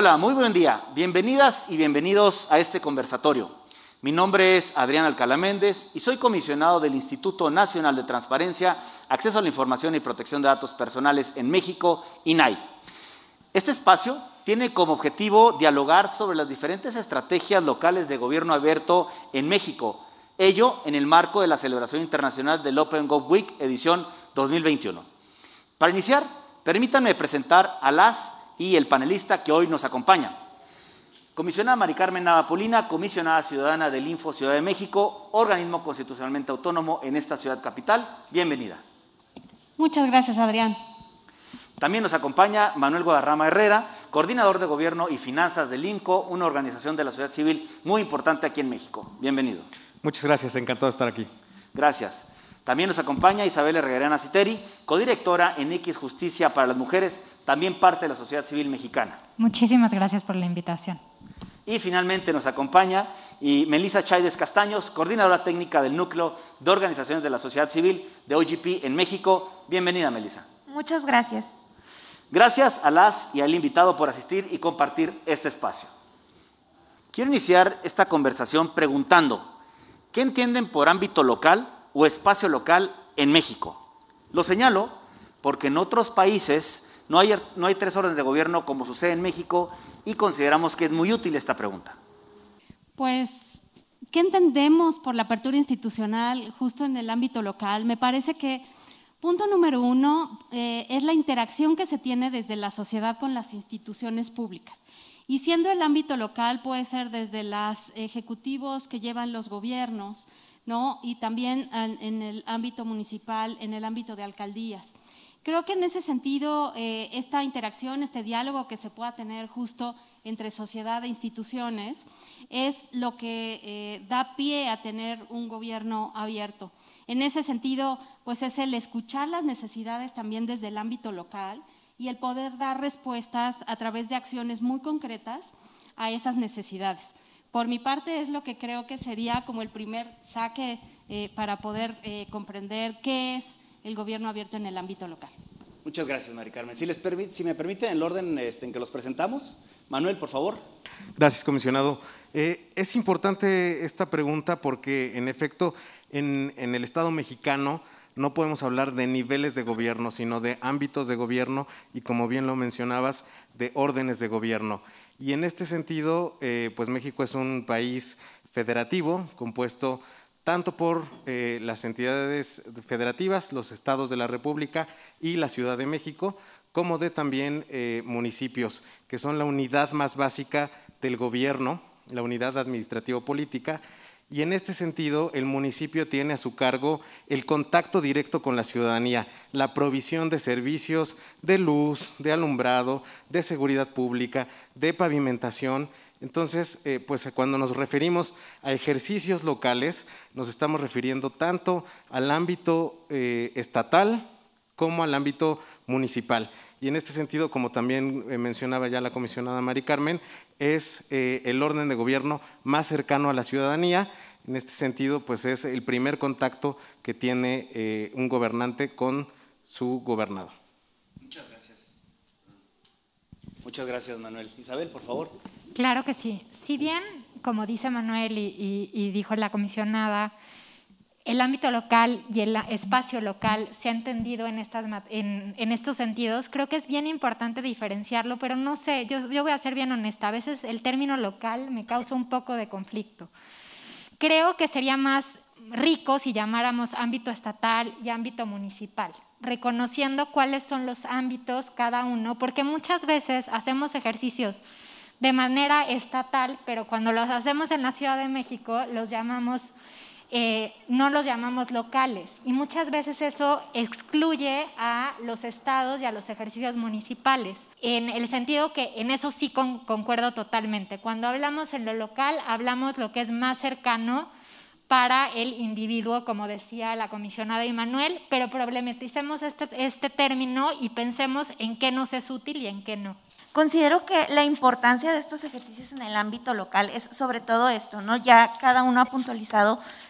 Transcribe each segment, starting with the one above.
Hola, muy buen día. Bienvenidas y bienvenidos a este conversatorio. Mi nombre es Adrián Alcalá Méndez y soy comisionado del Instituto Nacional de Transparencia, Acceso a la Información y Protección de Datos Personales en México, INAI. Este espacio tiene como objetivo dialogar sobre las diferentes estrategias locales de gobierno abierto en México, ello en el marco de la celebración internacional del Open Gov Week edición 2021. Para iniciar, permítanme presentar a las y el panelista que hoy nos acompaña. Comisionada Mari Carmen Nava Polina, comisionada ciudadana del Info Ciudad de México, organismo constitucionalmente autónomo en esta ciudad capital. Bienvenida. Muchas gracias, Adrián. También nos acompaña Manuel Guadarrama Herrera, coordinador de Gobierno y Finanzas del INCO, una organización de la sociedad civil muy importante aquí en México. Bienvenido. Muchas gracias, encantado de estar aquí. Gracias. También nos acompaña Isabel Herrera Citeri, codirectora en X Justicia para las Mujeres, también parte de la sociedad civil mexicana. Muchísimas gracias por la invitación. Y finalmente nos acompaña Melissa Chaides Castaños, coordinadora técnica del Núcleo de Organizaciones de la Sociedad Civil de OGP en México. Bienvenida, Melissa. Muchas gracias. Gracias a las y al invitado por asistir y compartir este espacio. Quiero iniciar esta conversación preguntando, ¿qué entienden por ámbito local o espacio local en México? Lo señalo porque en otros países no hay tres órdenes de gobierno como sucede en México y consideramos que es muy útil esta pregunta. Pues, ¿qué entendemos por la apertura institucional justo en el ámbito local? Me parece que punto número uno es la interacción que se tiene desde la sociedad con las instituciones públicas. Y siendo el ámbito local puede ser desde los ejecutivos que llevan los gobiernos, ¿no? Y también en el ámbito municipal, en el ámbito de alcaldías. Creo que en ese sentido, esta interacción, este diálogo que se pueda tener justo entre sociedad e instituciones es lo que da pie a tener un gobierno abierto. En ese sentido, pues es el escuchar las necesidades también desde el ámbito local y el poder dar respuestas a través de acciones muy concretas a esas necesidades. Por mi parte es lo que creo que sería como el primer saque para poder comprender qué es el gobierno abierto en el ámbito local. Muchas gracias, Mari Carmen. Si me permiten, en el orden en que los presentamos. Manuel, por favor. Gracias, comisionado. Es importante esta pregunta porque, en efecto, en el Estado mexicano no podemos hablar de niveles de gobierno, sino de ámbitos de gobierno y, como bien lo mencionabas, de órdenes de gobierno. Y en este sentido, pues México es un país federativo, compuesto tanto por las entidades federativas, los estados de la República y la Ciudad de México, como de también municipios, que son la unidad más básica del gobierno, la unidad administrativo-política. Y en este sentido, el municipio tiene a su cargo el contacto directo con la ciudadanía, la provisión de servicios de luz, de alumbrado, de seguridad pública, de pavimentación. Entonces, pues cuando nos referimos a ejercicios locales, nos estamos refiriendo tanto al ámbito estatal como al ámbito municipal. Y en este sentido, como también mencionaba ya la comisionada Mari Carmen, es el orden de gobierno más cercano a la ciudadanía. En este sentido, pues es el primer contacto que tiene un gobernante con su gobernado. Muchas gracias. Muchas gracias, Manuel. Isabel, por favor. Claro que sí. Si bien, como dice Manuel y dijo la comisionada, el ámbito local y el espacio local se ha entendido en estos sentidos, creo que es bien importante diferenciarlo, pero no sé, yo voy a ser bien honesta, a veces el término local me causa un poco de conflicto. Creo que sería más rico si llamáramos ámbito estatal y ámbito municipal, reconociendo cuáles son los ámbitos cada uno, porque muchas veces hacemos ejercicios de manera estatal, pero cuando los hacemos en la Ciudad de México no los llamamos locales y muchas veces eso excluye a los estados y a los ejercicios municipales, en el sentido que en eso sí concuerdo totalmente. Cuando hablamos en lo local, hablamos lo que es más cercano para el individuo, como decía la comisionada Manuel, pero problematicemos este término y pensemos en qué nos es útil y en qué no. Considero que la importancia de estos ejercicios en el ámbito local es sobre todo esto, ¿no? Ya cada uno ha puntualizado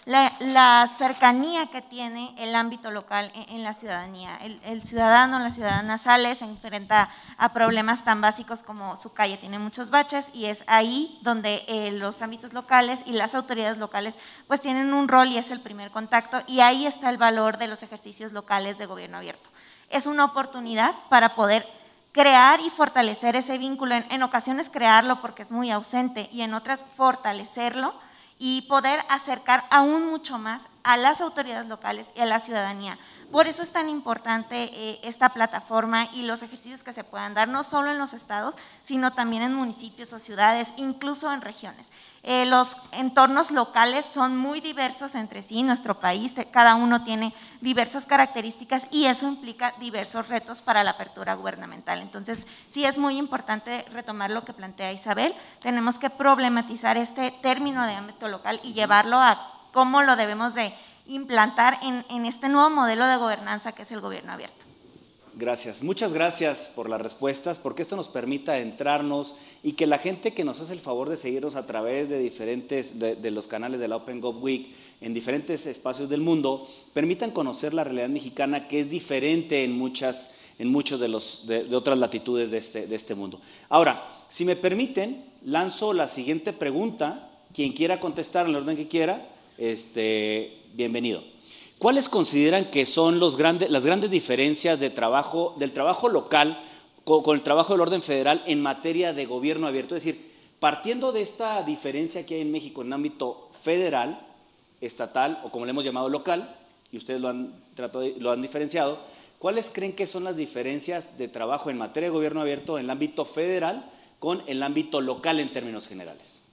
la cercanía que tiene el ámbito local en la ciudadanía. El ciudadano, la ciudadana sale, se enfrenta a problemas tan básicos como su calle tiene muchos baches, y es ahí donde los ámbitos locales y las autoridades locales pues tienen un rol y es el primer contacto, y ahí está el valor de los ejercicios locales de gobierno abierto. Es una oportunidad para poder crear y fortalecer ese vínculo, en ocasiones crearlo porque es muy ausente y en otras fortalecerlo y poder acercar aún mucho más a las autoridades locales y a la ciudadanía. Por eso es tan importante esta plataforma y los ejercicios que se puedan dar, no solo en los estados, sino también en municipios o ciudades, incluso en regiones. Los entornos locales son muy diversos entre sí, nuestro país, cada uno tiene diversas características y eso implica diversos retos para la apertura gubernamental. Entonces, sí es muy importante retomar lo que plantea Isabel, tenemos que problematizar este término de ámbito local y llevarlo a cómo lo debemos de implantar en este nuevo modelo de gobernanza que es el gobierno abierto. Gracias, muchas gracias por las respuestas, porque esto nos permite adentrarnos y que la gente que nos hace el favor de seguirnos a través de diferentes, de los canales de la Open Gov Week en diferentes espacios del mundo, permitan conocer la realidad mexicana, que es diferente en muchos de otras latitudes de este mundo. Ahora, si me permiten, lanzo la siguiente pregunta, quien quiera contestar en el orden que quiera, bienvenido. ¿Cuáles consideran que son las grandes diferencias del trabajo local con el trabajo del orden federal en materia de gobierno abierto? Es decir, partiendo de esta diferencia que hay en México en ámbito federal, estatal o como le hemos llamado local, y ustedes lo han diferenciado, ¿cuáles creen que son las diferencias de trabajo en materia de gobierno abierto en el ámbito federal con el ámbito local en términos generales?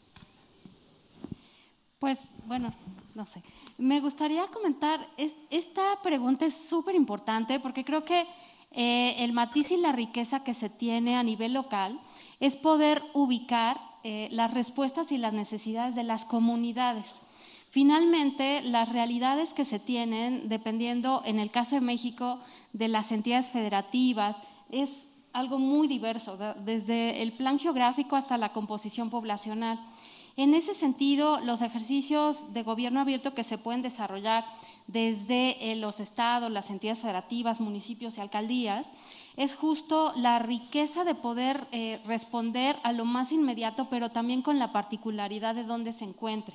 Pues, bueno, no sé. Me gustaría comentar, esta pregunta es súper importante porque creo que el matiz y la riqueza que se tiene a nivel local es poder ubicar las respuestas y las necesidades de las comunidades. Finalmente, las realidades que se tienen, dependiendo, en el caso de México, de las entidades federativas, es algo muy diverso, desde el plan geográfico hasta la composición poblacional. En ese sentido, los ejercicios de gobierno abierto que se pueden desarrollar desde los estados, las entidades federativas, municipios y alcaldías, es justo la riqueza de poder responder a lo más inmediato, pero también con la particularidad de dónde se encuentre.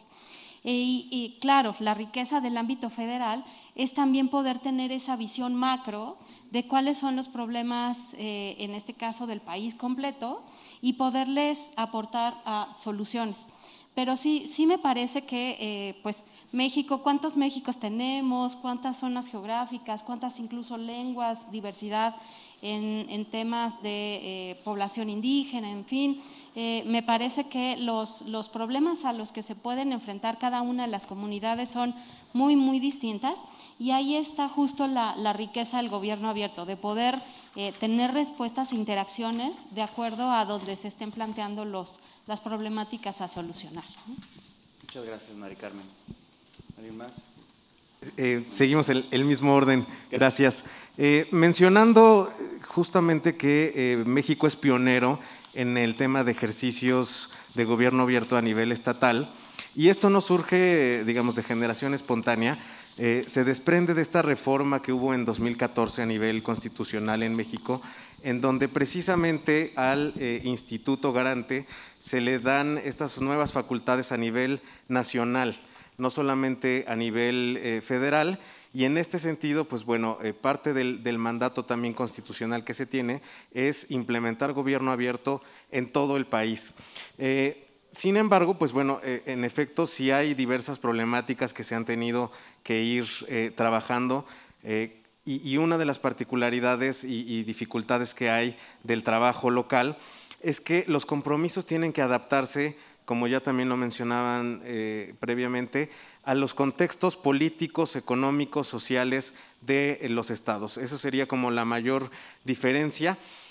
Y claro, la riqueza del ámbito federal es también poder tener esa visión macro de cuáles son los problemas, en este caso del país completo, y poderles aportar soluciones. Pero sí me parece que pues México, ¿cuántos Méxicos tenemos? ¿Cuántas zonas geográficas? ¿Cuántas incluso lenguas? Diversidad en temas de población indígena, en fin. Me parece que los problemas a los que se pueden enfrentar cada una de las comunidades son muy, muy distintas, y ahí está justo la riqueza del gobierno abierto, de poder tener respuestas e interacciones de acuerdo a donde se estén planteando las problemáticas a solucionar. Muchas gracias, Mari Carmen. ¿Alguien más? Seguimos el mismo orden, gracias. Mencionando justamente que México es pionero en el tema de ejercicios de gobierno abierto a nivel estatal, y esto no surge, digamos, de generación espontánea, se desprende de esta reforma que hubo en 2014 a nivel constitucional en México, en donde precisamente al Instituto Garante se le dan estas nuevas facultades a nivel nacional, no solamente a nivel federal, y en este sentido, pues bueno, parte del mandato también constitucional que se tiene es implementar gobierno abierto en todo el país. Sin embargo, pues bueno, en efecto sí hay diversas problemáticas que se han tenido que ir trabajando, y una de las particularidades y dificultades que hay del trabajo local es que los compromisos tienen que adaptarse, como ya también lo mencionaban previamente, a los contextos políticos, económicos, sociales de los estados. Eso sería como la mayor diferencia.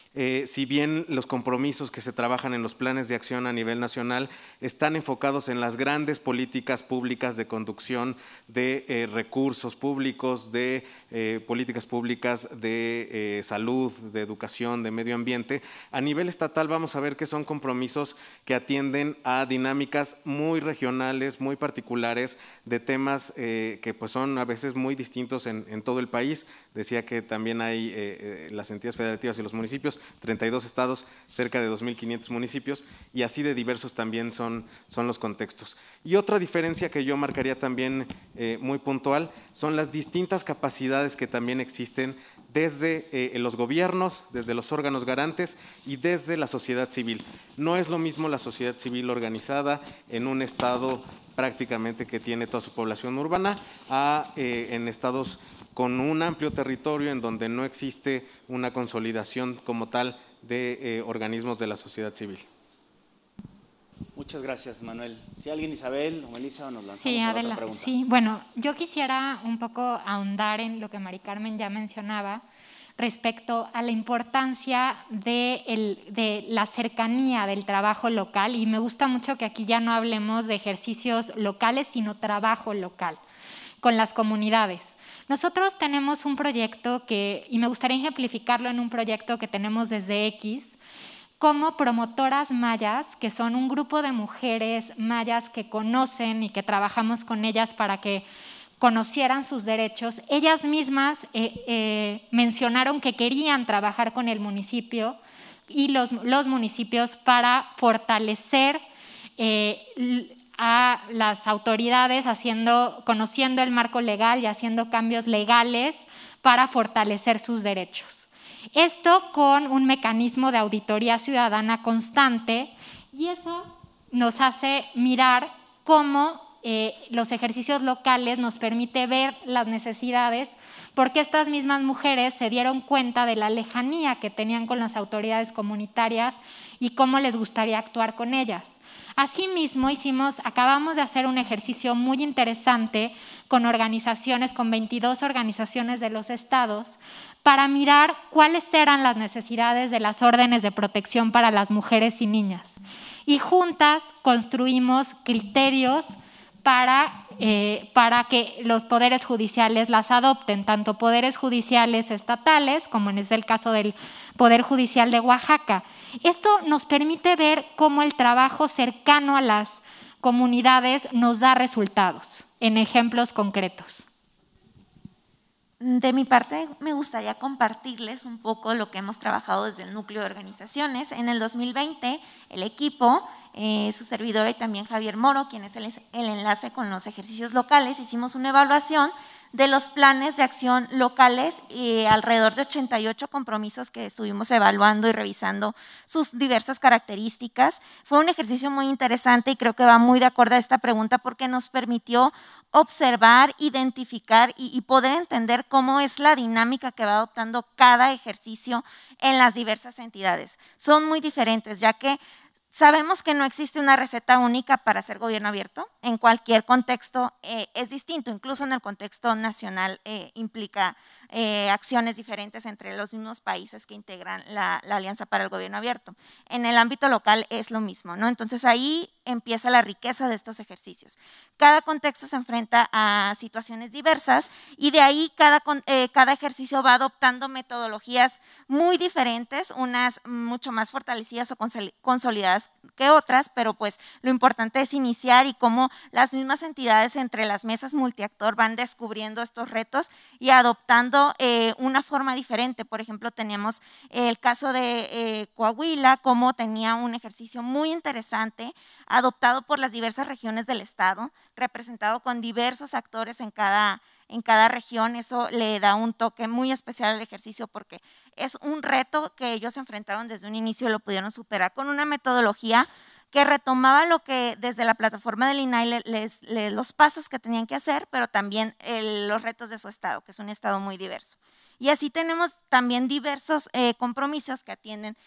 Si bien los compromisos que se trabajan en los planes de acción a nivel nacional están enfocados en las grandes políticas públicas de conducción de recursos públicos, de políticas públicas de salud, de educación, de medio ambiente, a nivel estatal vamos a ver que son compromisos que atienden a dinámicas muy regionales, muy particulares, de temas que pues son a veces muy distintos en todo el país. Decía que también hay las entidades federativas y los municipios, 32 estados, cerca de 2.500 municipios, y así de diversos también son los contextos. Y otra diferencia que yo marcaría también muy puntual son las distintas capacidades que también existen desde los gobiernos, desde los órganos garantes y desde la sociedad civil. No es lo mismo la sociedad civil organizada en un estado prácticamente que tiene toda su población urbana en estados con un amplio territorio en donde no existe una consolidación como tal de organismos de la sociedad civil. Muchas gracias, Manuel. Si alguien, Isabel o Melissa, nos lanzamos Sí, a Adela, otra pregunta. sí, bueno, yo quisiera un poco ahondar en lo que Mari Carmen ya mencionaba respecto a la importancia de la cercanía del trabajo local, y me gusta mucho que aquí ya no hablemos de ejercicios locales, sino trabajo local con las comunidades. Nosotros tenemos un proyecto y me gustaría ejemplificarlo en un proyecto que tenemos desde X, como promotoras mayas, que son un grupo de mujeres mayas que conocen y que trabajamos con ellas para que conocieran sus derechos. Ellas mismas mencionaron que querían trabajar con el municipio y los municipios para fortalecer a las autoridades, conociendo el marco legal y haciendo cambios legales para fortalecer sus derechos. Esto con un mecanismo de auditoría ciudadana constante, y eso nos hace mirar cómo los ejercicios locales nos permite ver las necesidades, porque estas mismas mujeres se dieron cuenta de la lejanía que tenían con las autoridades comunitarias y cómo les gustaría actuar con ellas. Asimismo, acabamos de hacer un ejercicio muy interesante con 22 organizaciones de los estados, para mirar cuáles eran las necesidades de las órdenes de protección para las mujeres y niñas. Y juntas construimos criterios para que los poderes judiciales las adopten, tanto poderes judiciales estatales como es el caso del Poder Judicial de Oaxaca. Esto nos permite ver cómo el trabajo cercano a las comunidades nos da resultados en ejemplos concretos. De mi parte, me gustaría compartirles un poco lo que hemos trabajado desde el núcleo de organizaciones. En el 2020, el equipo, su servidora y también Javier Moro, quien es el enlace con los ejercicios locales, hicimos una evaluación de los planes de acción locales y alrededor de 88 compromisos que estuvimos evaluando y revisando sus diversas características. Fue un ejercicio muy interesante y creo que va muy de acuerdo a esta pregunta, porque nos permitió observar, identificar y poder entender cómo es la dinámica que va adoptando cada ejercicio en las diversas entidades. Son muy diferentes, ya que sabemos que no existe una receta única para hacer gobierno abierto. En cualquier contexto es distinto, incluso en el contexto nacional implica acciones diferentes entre los mismos países que integran la Alianza para el Gobierno Abierto. En el ámbito local es lo mismo, ¿no? Entonces ahí empieza la riqueza de estos ejercicios. Cada contexto se enfrenta a situaciones diversas y de ahí cada ejercicio va adoptando metodologías muy diferentes, unas mucho más fortalecidas o consolidadas que otras, pero pues lo importante es iniciar y cómo las mismas entidades entre las mesas multiactor van descubriendo estos retos y adoptando una forma diferente. Por ejemplo, teníamos el caso de Coahuila, como tenía un ejercicio muy interesante adoptado por las diversas regiones del estado, representado con diversos actores en cada región. Eso le da un toque muy especial al ejercicio, porque es un reto que ellos enfrentaron desde un inicio y lo pudieron superar con una metodología que retomaba lo que desde la plataforma del INAI los pasos que tenían que hacer, pero también los retos de su estado, que es un estado muy diverso. Y así tenemos también diversos compromisos que atienden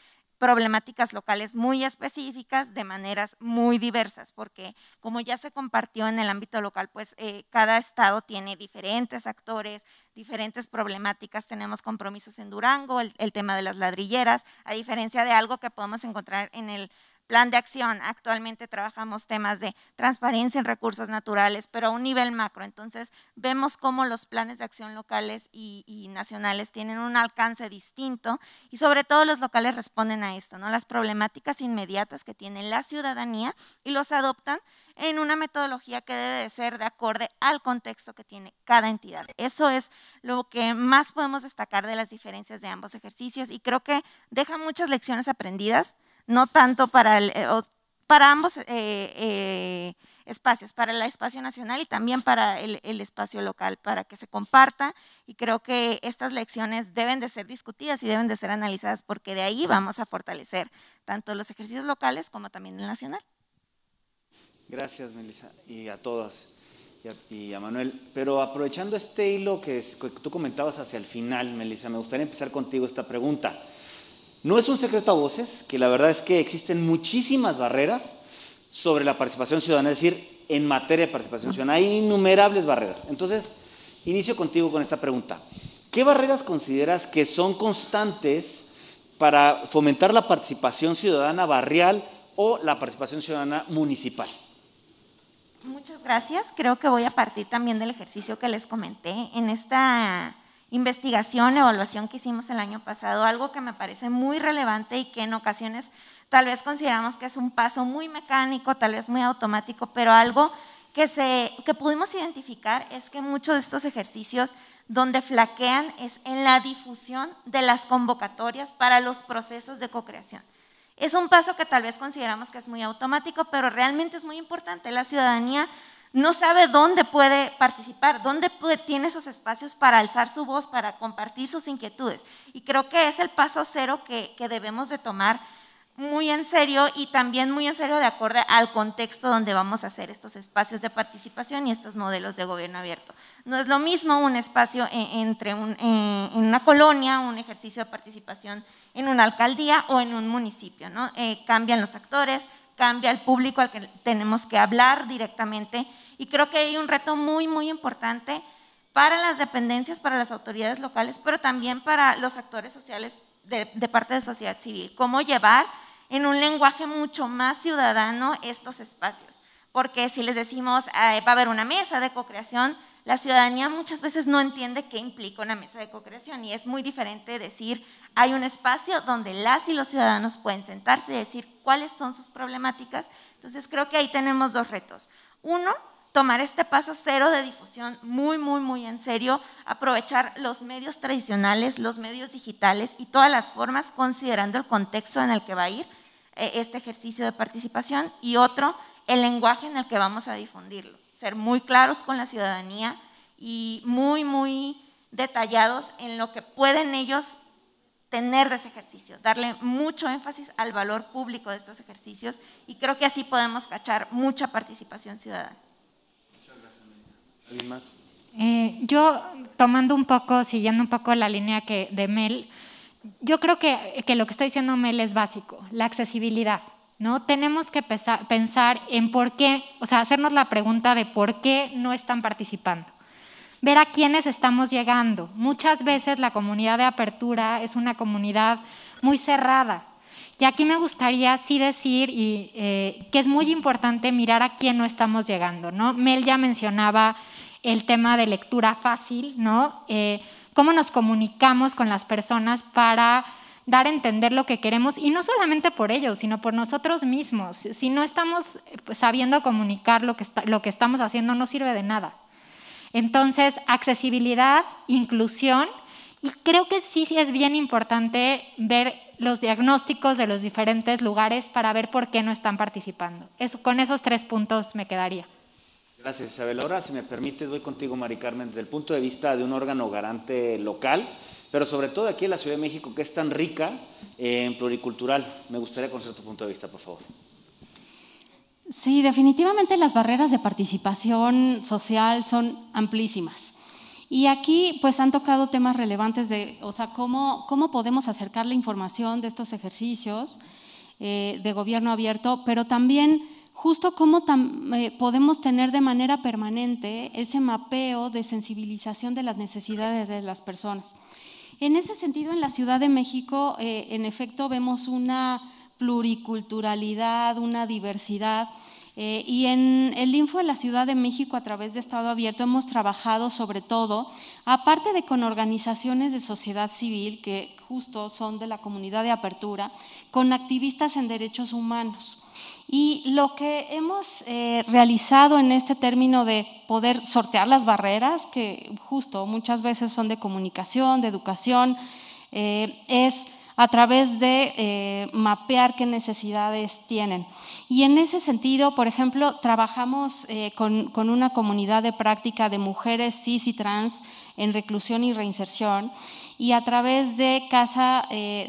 problemáticas locales muy específicas de maneras muy diversas, porque como ya se compartió en el ámbito local, pues cada estado tiene diferentes actores, diferentes problemáticas. Tenemos compromisos en Durango, el tema de las ladrilleras, a diferencia de algo que podemos encontrar en el plan de acción. Actualmente trabajamos temas de transparencia en recursos naturales, pero a un nivel macro. Entonces, vemos cómo los planes de acción locales y nacionales tienen un alcance distinto y sobre todo los locales responden a esto, ¿no? Las problemáticas inmediatas que tiene la ciudadanía y los adoptan en una metodología que debe de ser de acorde al contexto que tiene cada entidad. Eso es lo que más podemos destacar de las diferencias de ambos ejercicios y creo que deja muchas lecciones aprendidas, no tanto para ambos espacios, para el espacio nacional y también para el espacio local, para que se comparta, y creo que estas lecciones deben de ser discutidas y deben de ser analizadas porque de ahí vamos a fortalecer tanto los ejercicios locales como también el nacional. Gracias, Melissa, y a todas, y a Manuel. Pero aprovechando este hilo que tú comentabas hacia el final, Melissa, me gustaría empezar contigo esta pregunta. No es un secreto a voces que la verdad es que existen muchísimas barreras sobre la participación ciudadana, es decir, en materia de participación ciudadana, hay innumerables barreras. Entonces, inicio contigo con esta pregunta. ¿Qué barreras consideras que son constantes para fomentar la participación ciudadana barrial o la participación ciudadana municipal? Muchas gracias. Creo que voy a partir también del ejercicio que les comenté en esta investigación, evaluación que hicimos el año pasado, algo que me parece muy relevante y que en ocasiones tal vez consideramos que es un paso muy mecánico, tal vez muy automático, pero algo que pudimos identificar es que muchos de estos ejercicios donde flaquean es en la difusión de las convocatorias para los procesos de co-creación. Es un paso que tal vez consideramos que es muy automático, pero realmente es muy importante. La ciudadanía no sabe dónde puede participar, dónde tiene esos espacios para alzar su voz, para compartir sus inquietudes. Y creo que es el paso cero que debemos de tomar muy en serio y también muy en serio de acuerdo al contexto donde vamos a hacer estos espacios de participación y estos modelos de gobierno abierto. No es lo mismo un espacio en una colonia, un ejercicio de participación en una alcaldía o en un municipio, ¿no? Cambian los actores, cambia el público al que tenemos que hablar directamente y creo que hay un reto muy, muy importante para las dependencias, para las autoridades locales, pero también para los actores sociales de parte de sociedad civil, cómo llevar en un lenguaje mucho más ciudadano estos espacios, porque si les decimos va a haber una mesa de co-creación, la ciudadanía muchas veces no entiende qué implica una mesa de co-creación y es muy diferente decir hay un espacio donde las y los ciudadanos pueden sentarse y decir cuáles son sus problemáticas. Entonces creo que ahí tenemos dos retos. Uno, tomar este paso cero de difusión muy, muy, muy en serio, aprovechar los medios tradicionales, los medios digitales y todas las formas considerando el contexto en el que va a ir este ejercicio de participación. Y otro, el lenguaje en el que vamos a difundirlo, ser muy claros con la ciudadanía y muy, muy detallados en lo que pueden ellos tener de ese ejercicio, darle mucho énfasis al valor público de estos ejercicios y creo que así podemos cachar mucha participación ciudadana. ¿Alguien más? Yo, siguiendo un poco la línea de Mel, yo creo que lo que está diciendo Mel es básico, la accesibilidad, ¿no? Tenemos que pensar en por qué, o sea, hacernos la pregunta de por qué no están participando. Ver a quiénes estamos llegando. Muchas veces la comunidad de apertura es una comunidad muy cerrada. Y aquí me gustaría sí decir que es muy importante mirar a quién no estamos llegando, ¿no? Mel ya mencionaba el tema de lectura fácil, ¿no? Cómo nos comunicamos con las personas para dar a entender lo que queremos y no solamente por ellos, sino por nosotros mismos. Si no estamos sabiendo comunicar lo que estamos haciendo, no sirve de nada. Entonces, accesibilidad, inclusión, y creo que sí es bien importante ver los diagnósticos de los diferentes lugares para ver por qué no están participando. Con esos 3 puntos me quedaría. Gracias, Isabel. Ahora, si me permites, voy contigo, Mari Carmen, desde el punto de vista de un órgano garante local, pero sobre todo aquí en la Ciudad de México, que es tan rica en pluricultural. Me gustaría conocer tu punto de vista, por favor. Sí, definitivamente las barreras de participación social son amplísimas Y aquí pues han tocado temas relevantes de, o sea, cómo podemos acercar la información de estos ejercicios de gobierno abierto, pero también justo cómo podemos tener de manera permanente ese mapeo de sensibilización de las necesidades de las personas. En ese sentido, en la Ciudad de México, en efecto, vemos una pluriculturalidad, una diversidad, y en el Info de la Ciudad de México, a través de Estado Abierto, hemos trabajado sobre todo, aparte de con organizaciones de sociedad civil, que justo son de la comunidad de apertura, con activistas en derechos humanos. Y lo que hemos realizado en este término de poder sortear las barreras, que justo muchas veces son de comunicación, de educación, es a través de mapear qué necesidades tienen. Y en ese sentido, por ejemplo, trabajamos con una comunidad de práctica de mujeres cis y trans en reclusión y reinserción, y a través de Casa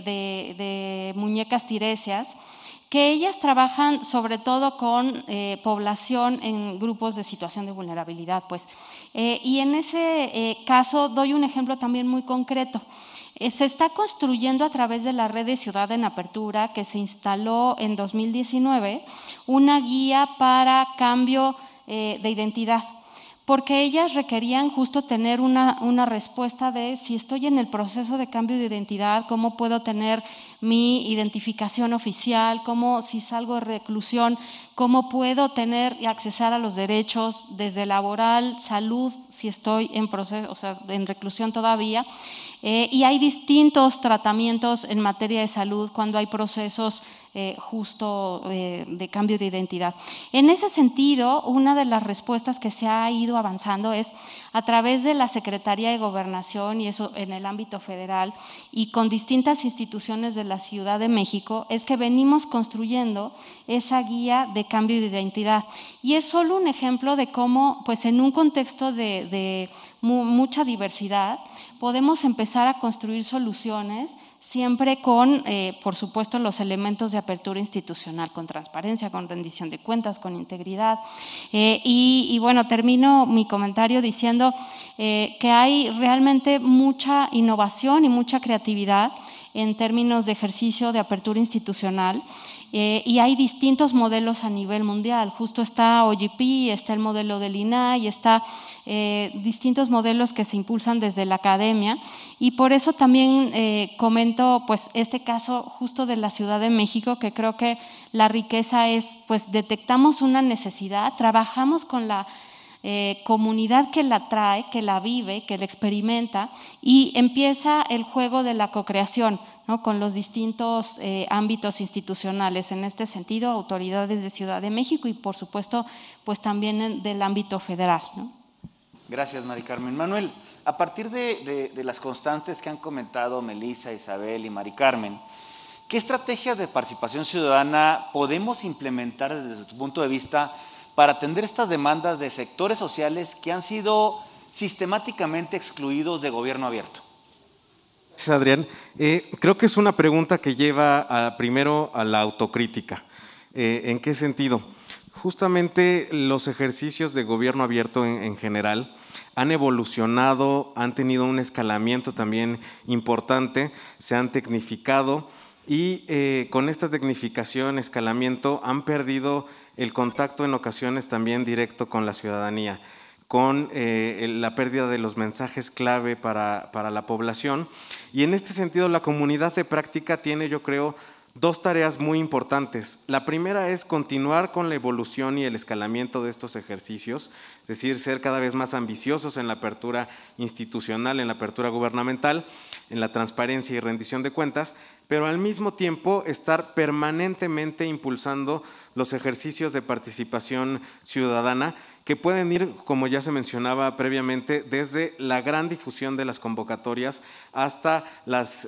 de Muñecas Tiresias, que ellas trabajan sobre todo con población en grupos de situación de vulnerabilidad, pues. Y en ese caso doy un ejemplo también muy concreto. Se está construyendo a través de la red de Ciudad en Apertura, que se instaló en 2019, una guía para cambio de identidad, porque ellas requerían justo tener una respuesta de si estoy en el proceso de cambio de identidad, cómo puedo tener mi identificación oficial, cómo si salgo de reclusión, cómo puedo tener y accesar a los derechos desde laboral, salud, si estoy en proceso, o sea, en reclusión todavía. Y hay distintos tratamientos en materia de salud cuando hay procesos justo de cambio de identidad. En ese sentido, una de las respuestas que se ha ido avanzando es a través de la Secretaría de Gobernación, y eso en el ámbito federal, y con distintas instituciones de la Ciudad de México, es que venimos construyendo esa guía de cambio de identidad. Y es solo un ejemplo de cómo, pues en un contexto de mucha diversidad, podemos empezar a construir soluciones siempre con, por supuesto, los elementos de apertura institucional, con transparencia, con rendición de cuentas, con integridad. Y bueno, termino mi comentario diciendo que hay realmente mucha innovación y mucha creatividad en términos de ejercicio de apertura institucional, y hay distintos modelos a nivel mundial. Justo está OGP, está el modelo del INAI, está distintos modelos que se impulsan desde la academia, y por eso también comento pues este caso justo de la Ciudad de México, que creo que la riqueza es pues detectamos una necesidad, trabajamos con la comunidad que la trae, que la vive, que la experimenta, y empieza el juego de la cocreación, ¿no? Con los distintos ámbitos institucionales, en este sentido, autoridades de Ciudad de México y por supuesto pues también del ámbito federal, ¿no? Gracias, Mari Carmen. Manuel, a partir de las constantes que han comentado Melissa, Isabel y Mari Carmen, ¿qué estrategias de participación ciudadana podemos implementar desde tu punto de vista para atender estas demandas de sectores sociales que han sido sistemáticamente excluidos de gobierno abierto? Gracias, Adrián. Creo que es una pregunta que lleva primero a la autocrítica. ¿En qué sentido? Justamente los ejercicios de gobierno abierto en general han evolucionado, han tenido un escalamiento también importante, se han tecnificado y con esta tecnificación, escalamiento, han perdido el contacto en ocasiones también directo con la ciudadanía, con la pérdida de los mensajes clave para la población. Y en este sentido la comunidad de práctica tiene, yo creo, dos tareas muy importantes. La primera es continuar con la evolución y el escalamiento de estos ejercicios, es decir, ser cada vez más ambiciosos en la apertura institucional, en la apertura gubernamental, en la transparencia y rendición de cuentas, pero al mismo tiempo estar permanentemente impulsando los ejercicios de participación ciudadana que pueden ir, como ya se mencionaba previamente, desde la gran difusión de las convocatorias hasta las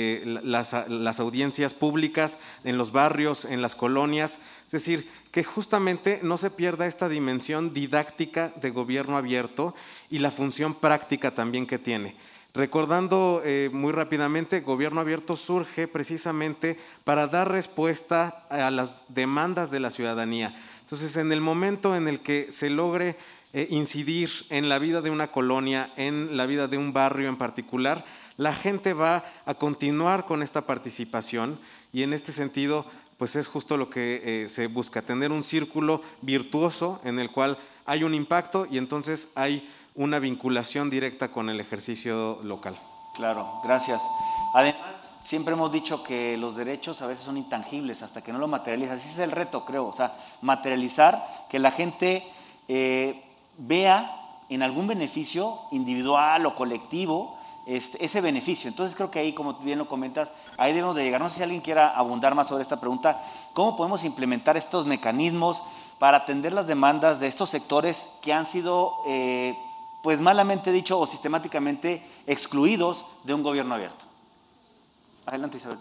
audiencias públicas en los barrios, en las colonias, es decir, que justamente no se pierda esta dimensión didáctica de gobierno abierto y la función práctica también que tiene. Recordando muy rápidamente, Gobierno Abierto surge precisamente para dar respuesta a las demandas de la ciudadanía. Entonces, en el momento en el que se logre incidir en la vida de una colonia, en la vida de un barrio en particular, la gente va a continuar con esta participación y en este sentido pues es justo lo que se busca, tener un círculo virtuoso en el cual hay un impacto y entonces hay una vinculación directa con el ejercicio local. Claro, gracias. Además, siempre hemos dicho que los derechos a veces son intangibles hasta que no lo materializas. Ese es el reto, creo, o sea, materializar, que la gente vea en algún beneficio individual o colectivo ese beneficio. Entonces creo que ahí, como bien lo comentas, ahí debemos de llegar. No sé si alguien quiera abundar más sobre esta pregunta. ¿Cómo podemos implementar estos mecanismos para atender las demandas de estos sectores que han sido, pues malamente dicho o sistemáticamente excluidos de un gobierno abierto? Adelante, Isabel.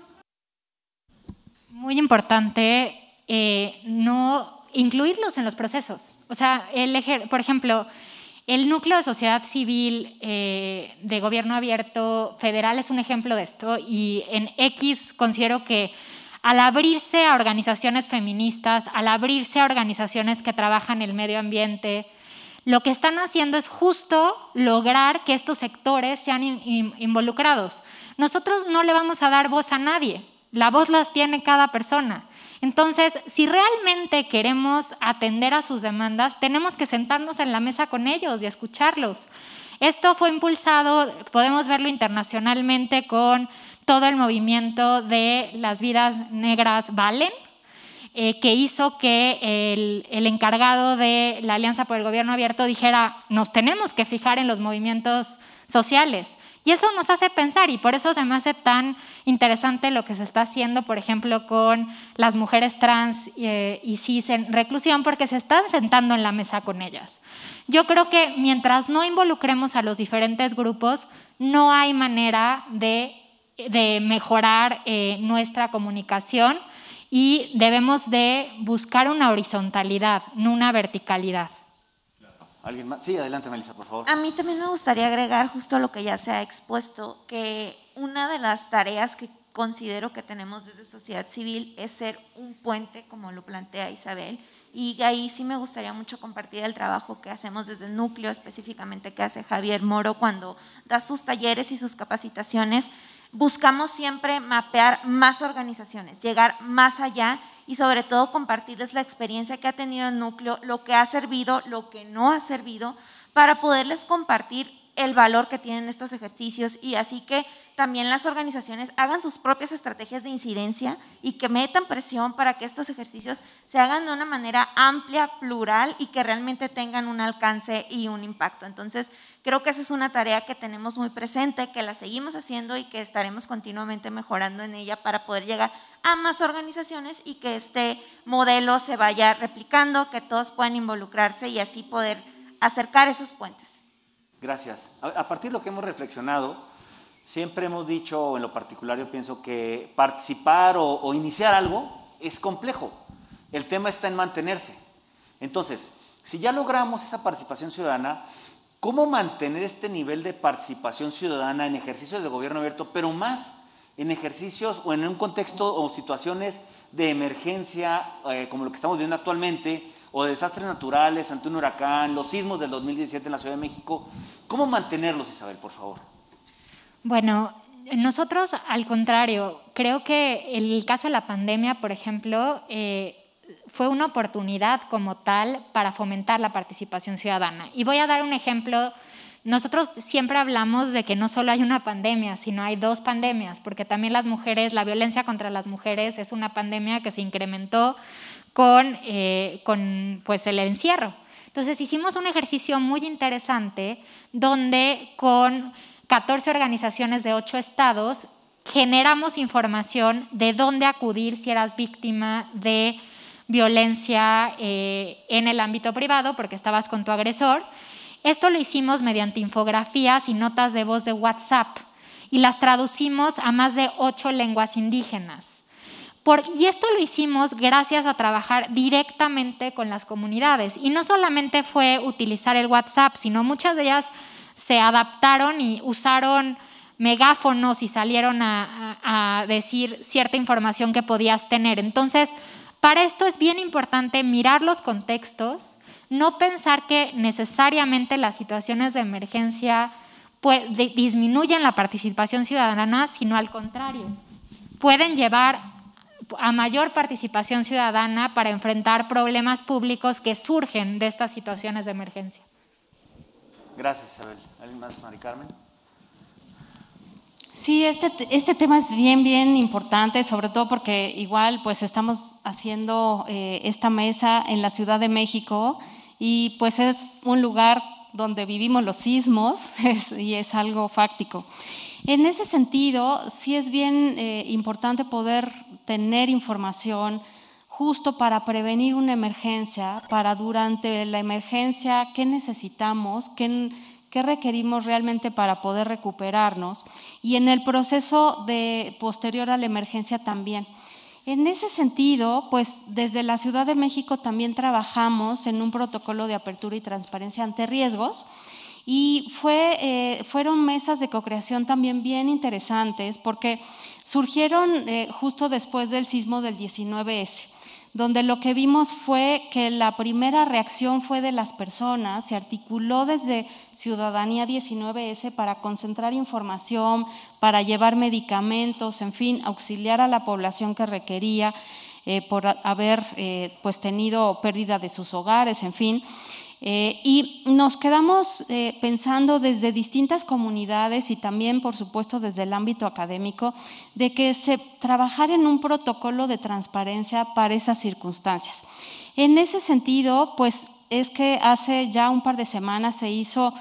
Muy importante no incluirlos en los procesos. O sea, por ejemplo, el núcleo de sociedad civil de gobierno abierto federal es un ejemplo de esto y en X considero que al abrirse a organizaciones feministas, al abrirse a organizaciones que trabajan el medio ambiente, lo que están haciendo es justo lograr que estos sectores sean involucrados. Nosotros no le vamos a dar voz a nadie, la voz la tiene cada persona. Entonces, si realmente queremos atender a sus demandas, tenemos que sentarnos en la mesa con ellos y escucharlos. Esto fue impulsado, podemos verlo internacionalmente con todo el movimiento de las vidas negras valen, que hizo que el encargado de la Alianza por el Gobierno Abierto dijera, nos tenemos que fijar en los movimientos sociales. Y eso nos hace pensar y por eso se me hace tan interesante lo que se está haciendo, por ejemplo, con las mujeres trans y cis en reclusión, porque se están sentando en la mesa con ellas. Yo creo que mientras no involucremos a los diferentes grupos, no hay manera de mejorar nuestra comunicación y debemos de buscar una horizontalidad, no una verticalidad. ¿Alguien más? Sí, adelante, Melissa, por favor. A mí también me gustaría agregar justo a lo que ya se ha expuesto, que una de las tareas que considero que tenemos desde sociedad civil es ser un puente, como lo plantea Isabel, y ahí sí me gustaría mucho compartir el trabajo que hacemos desde el núcleo, específicamente que hace Javier Moro cuando da sus talleres y sus capacitaciones. Buscamos siempre mapear más organizaciones, llegar más allá y sobre todo compartirles la experiencia que ha tenido el núcleo, lo que ha servido, lo que no ha servido, para poderles compartir el valor que tienen estos ejercicios y así que también las organizaciones hagan sus propias estrategias de incidencia y que metan presión para que estos ejercicios se hagan de una manera amplia, plural y que realmente tengan un alcance y un impacto. Entonces, creo que esa es una tarea que tenemos muy presente, que la seguimos haciendo y que estaremos continuamente mejorando en ella para poder llegar a más organizaciones y que este modelo se vaya replicando, que todos puedan involucrarse y así poder acercar esos puentes. Gracias. A partir de lo que hemos reflexionado, siempre hemos dicho, en lo particular yo pienso que participar o iniciar algo es complejo. El tema está en mantenerse. Entonces, si ya logramos esa participación ciudadana, ¿cómo mantener este nivel de participación ciudadana en ejercicios de gobierno abierto, pero más en ejercicios o en un contexto o situaciones de emergencia como lo que estamos viviendo actualmente, o de desastres naturales ante un huracán, los sismos del 2017 en la Ciudad de México? ¿Cómo mantenerlos, Isabel, por favor? Bueno, nosotros al contrario, creo que el caso de la pandemia, por ejemplo, fue una oportunidad como tal para fomentar la participación ciudadana. Y voy a dar un ejemplo. Nosotros siempre hablamos de que no solo hay una pandemia, sino hay dos pandemias, porque también las mujeres, la violencia contra las mujeres es una pandemia que se incrementó con pues, el encierro. Entonces hicimos un ejercicio muy interesante donde con 14 organizaciones de 8 estados generamos información de dónde acudir si eras víctima de violencia en el ámbito privado porque estabas con tu agresor. Esto lo hicimos mediante infografías y notas de voz de WhatsApp y las traducimos a más de 8 lenguas indígenas. Y esto lo hicimos gracias a trabajar directamente con las comunidades. Y no solamente fue utilizar el WhatsApp, sino muchas de ellas se adaptaron y usaron megáfonos y salieron a decir cierta información que podías tener. Entonces, para esto es bien importante mirar los contextos, no pensar que necesariamente las situaciones de emergencia disminuyen la participación ciudadana, sino al contrario, pueden llevar a mayor participación ciudadana para enfrentar problemas públicos que surgen de estas situaciones de emergencia. Gracias, Isabel. ¿Alguien más, Mari Carmen? Sí, este tema es bien importante, sobre todo porque igual pues estamos haciendo esta mesa en la Ciudad de México y pues es un lugar donde vivimos los sismos y es algo fáctico. En ese sentido, sí es bien importante poder tener información justo para prevenir una emergencia, para durante la emergencia qué necesitamos, qué requerimos realmente para poder recuperarnos y en el proceso posterior a la emergencia también. En ese sentido, pues desde la Ciudad de México también trabajamos en un protocolo de apertura y transparencia ante riesgos y fueron mesas de cocreación también bien interesantes porque surgieron justo después del sismo del 19S, donde lo que vimos fue que la primera reacción fue de las personas, se articuló desde Ciudadanía 19S para concentrar información, para llevar medicamentos, en fin, auxiliar a la población que requería por haber pues tenido pérdida de sus hogares, en fin. Y nos quedamos pensando desde distintas comunidades y también, por supuesto, desde el ámbito académico, de que se trabajara en un protocolo de transparencia para esas circunstancias. En ese sentido, pues es que hace ya un par de semanas se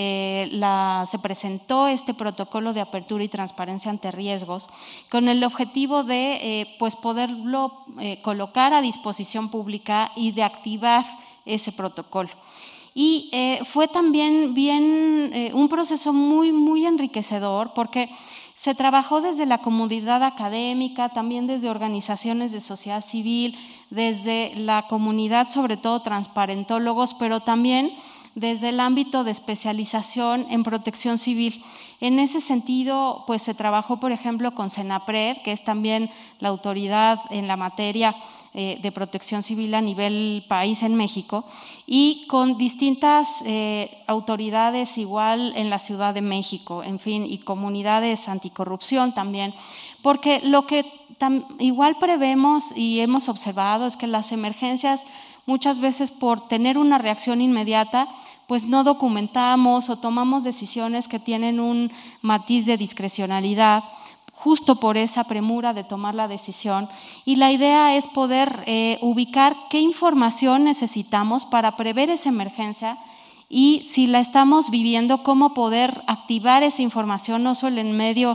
presentó este protocolo de apertura y transparencia ante riesgos con el objetivo de pues poderlo colocar a disposición pública y de activar ese protocolo. Y fue también un proceso muy enriquecedor porque se trabajó desde la comunidad académica, también desde organizaciones de sociedad civil, desde la comunidad, sobre todo transparentólogos, pero también desde el ámbito de especialización en protección civil. En ese sentido, pues se trabajó, por ejemplo, con CENAPRED, que es también la autoridad en la materia de protección civil a nivel país en México, y con distintas autoridades igual en la Ciudad de México, en fin, y comunidades anticorrupción también, porque lo que igual prevemos y hemos observado es que las emergencias muchas veces por tener una reacción inmediata, pues no documentamos o tomamos decisiones que tienen un matiz de discrecionalidad, justo por esa premura de tomar la decisión. Y la idea es poder ubicar qué información necesitamos para prever esa emergencia y si la estamos viviendo, cómo poder activar esa información, no solo en medio,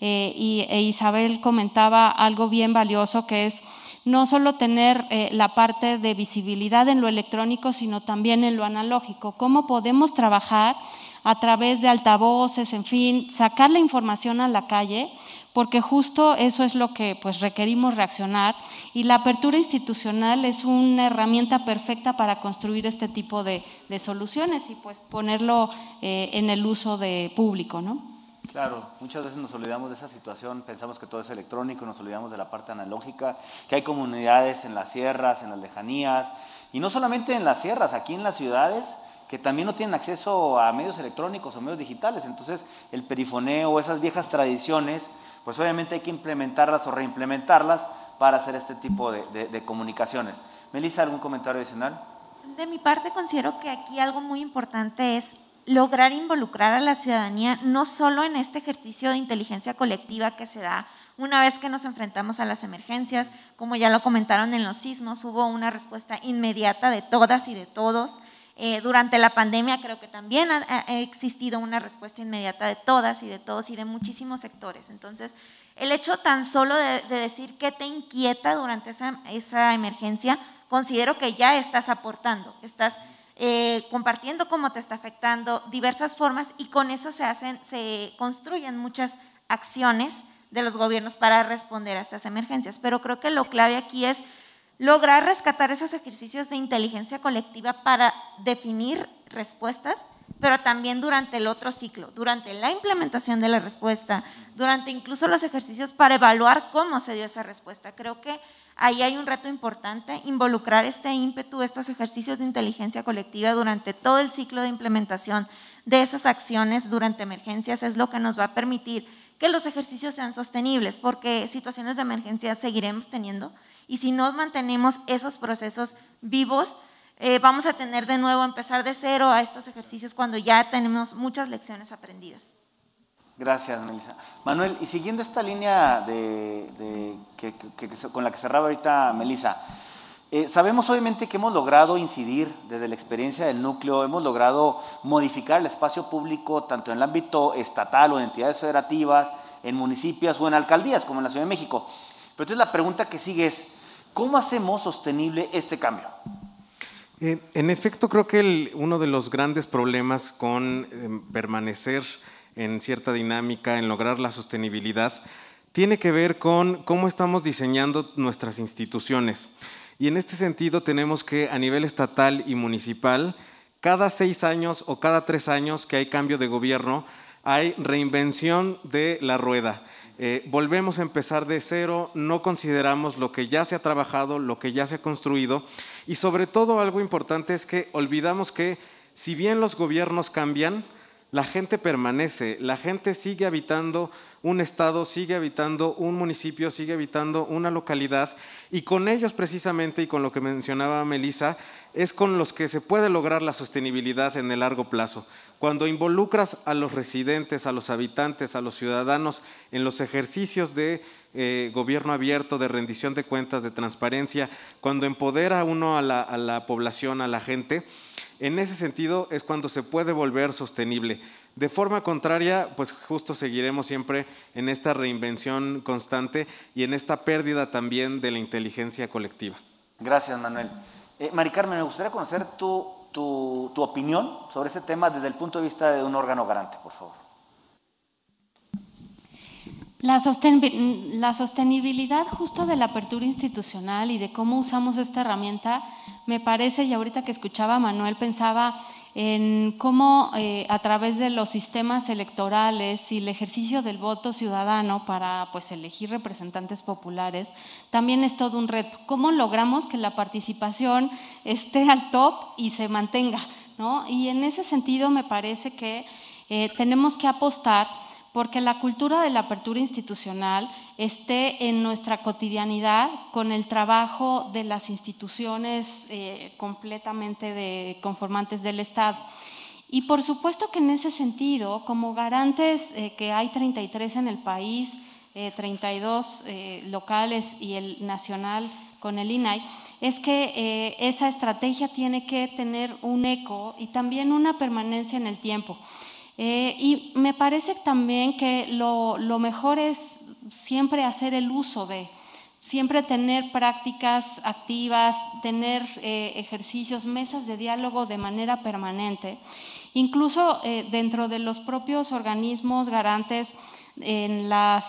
Isabel comentaba algo bien valioso, que es no solo tener la parte de visibilidad en lo electrónico, sino también en lo analógico, cómo podemos trabajar a través de altavoces, en fin, sacar la información a la calle, porque justo eso es lo que pues requerimos reaccionar y la apertura institucional es una herramienta perfecta para construir este tipo de soluciones y pues ponerlo en el uso de público, ¿no? Claro, muchas veces nos olvidamos de esa situación, pensamos que todo es electrónico, nos olvidamos de la parte analógica, que hay comunidades en las sierras, en las lejanías, y no solamente en las sierras, aquí en las ciudades, que también no tienen acceso a medios electrónicos o medios digitales, entonces el perifoneo, esas viejas tradiciones, pues obviamente hay que implementarlas o reimplementarlas para hacer este tipo de comunicaciones. Melissa, ¿algún comentario adicional? De mi parte considero que aquí algo muy importante es lograr involucrar a la ciudadanía no solo en este ejercicio de inteligencia colectiva que se da una vez que nos enfrentamos a las emergencias, como ya lo comentaron en los sismos, hubo una respuesta inmediata de todas y de todos. Durante la pandemia creo que también ha existido una respuesta inmediata de todas y de todos y de muchísimos sectores. Entonces, el hecho tan solo de decir qué te inquieta durante esa emergencia, considero que ya estás aportando, estás compartiendo cómo te está afectando, diversas formas, y con eso se construyen muchas acciones de los gobiernos para responder a estas emergencias. Pero creo que lo clave aquí es lograr rescatar esos ejercicios de inteligencia colectiva para definir respuestas, pero también durante el otro ciclo, durante la implementación de la respuesta, durante incluso los ejercicios para evaluar cómo se dio esa respuesta. Creo que ahí hay un reto importante, involucrar este ímpetu, estos ejercicios de inteligencia colectiva durante todo el ciclo de implementación de esas acciones durante emergencias es lo que nos va a permitir que los ejercicios sean sostenibles, porque situaciones de emergencia seguiremos teniendo y si no mantenemos esos procesos vivos, vamos a tener de nuevo empezar de cero a estos ejercicios cuando ya tenemos muchas lecciones aprendidas. Gracias, Melissa. Manuel, y siguiendo esta línea con la que cerraba ahorita Melissa, sabemos obviamente que hemos logrado incidir desde la experiencia del núcleo, hemos logrado modificar el espacio público tanto en el ámbito estatal o en entidades federativas, en municipios o en alcaldías como en la Ciudad de México. Pero entonces la pregunta que sigue es, ¿cómo hacemos sostenible este cambio? En efecto, creo que uno de los grandes problemas con permanecer en cierta dinámica, en lograr la sostenibilidad, tiene que ver con cómo estamos diseñando nuestras instituciones. Y en este sentido tenemos que a nivel estatal y municipal, cada 6 años o cada 3 años que hay cambio de gobierno, hay reinvención de la rueda. Volvemos a empezar de cero, no consideramos lo que ya se ha trabajado, lo que ya se ha construido y sobre todo algo importante es que olvidamos que si bien los gobiernos cambian, la gente permanece, la gente sigue habitando un estado, sigue habitando un municipio, sigue habitando una localidad y con ellos precisamente y con lo que mencionaba Melissa es con los que se puede lograr la sostenibilidad en el largo plazo. Cuando involucras a los residentes, a los habitantes, a los ciudadanos en los ejercicios de gobierno abierto, de rendición de cuentas, de transparencia, cuando empodera uno a la población, a la gente, en ese sentido es cuando se puede volver sostenible. De forma contraria, pues justo seguiremos siempre en esta reinvención constante y en esta pérdida también de la inteligencia colectiva. Gracias, Manuel. Mari Carmen, me gustaría conocer tu opinión sobre este tema desde el punto de vista de un órgano garante, por favor. La sostenibilidad justo de la apertura institucional y de cómo usamos esta herramienta, me parece, y ahorita que escuchaba a Manuel pensaba en cómo a través de los sistemas electorales y el ejercicio del voto ciudadano para pues elegir representantes populares, también es todo un reto. ¿Cómo logramos que la participación esté al top y se mantenga, ¿no? Y en ese sentido me parece que tenemos que apostar porque la cultura de la apertura institucional esté en nuestra cotidianidad con el trabajo de las instituciones completamente conformantes del Estado. Y por supuesto que en ese sentido, como garantes que hay 33 en el país, 32 locales y el nacional con el INAI, es que esa estrategia tiene que tener un eco y también una permanencia en el tiempo. Y me parece también que lo mejor es siempre hacer el uso siempre tener prácticas activas, tener ejercicios, mesas de diálogo de manera permanente, incluso dentro de los propios organismos garantes en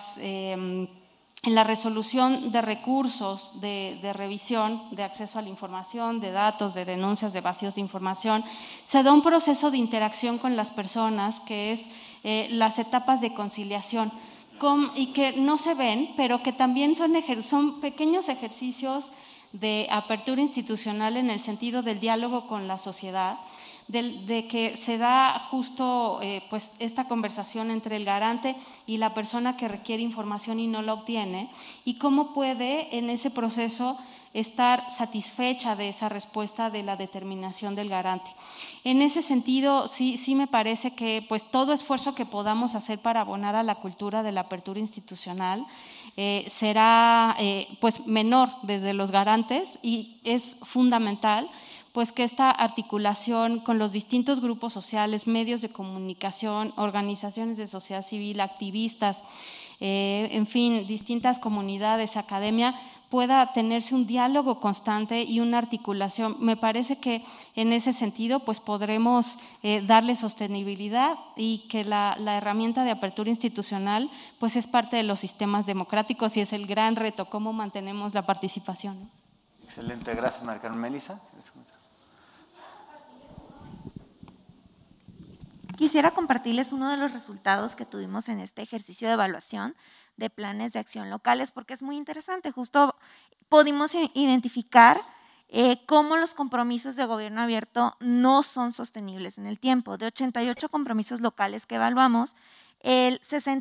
la resolución de recursos de revisión, de acceso a la información, de datos, de denuncias, de vacíos de información, se da un proceso de interacción con las personas que es las etapas de conciliación y que no se ven, pero que también son pequeños ejercicios de apertura institucional en el sentido del diálogo con la sociedad, de que se da justo pues esta conversación entre el garante y la persona que requiere información y no la obtiene, y cómo puede en ese proceso estar satisfecha de esa respuesta de la determinación del garante. En ese sentido, sí me parece que pues todo esfuerzo que podamos hacer para abonar a la cultura de la apertura institucional será pues menor desde los garantes, y es fundamental pues que esta articulación con los distintos grupos sociales, medios de comunicación, organizaciones de sociedad civil, activistas, en fin, distintas comunidades, academia, pueda tenerse un diálogo constante y una articulación. Me parece que en ese sentido pues podremos darle sostenibilidad, y que la herramienta de apertura institucional pues es parte de los sistemas democráticos y es el gran reto, cómo mantenemos la participación. Excelente, gracias, María Carmen. Melissa. Quisiera compartirles uno de los resultados que tuvimos en este ejercicio de evaluación de planes de acción locales, porque es muy interesante. Justo pudimos identificar cómo los compromisos de gobierno abierto no son sostenibles en el tiempo. De 88 compromisos locales que evaluamos, el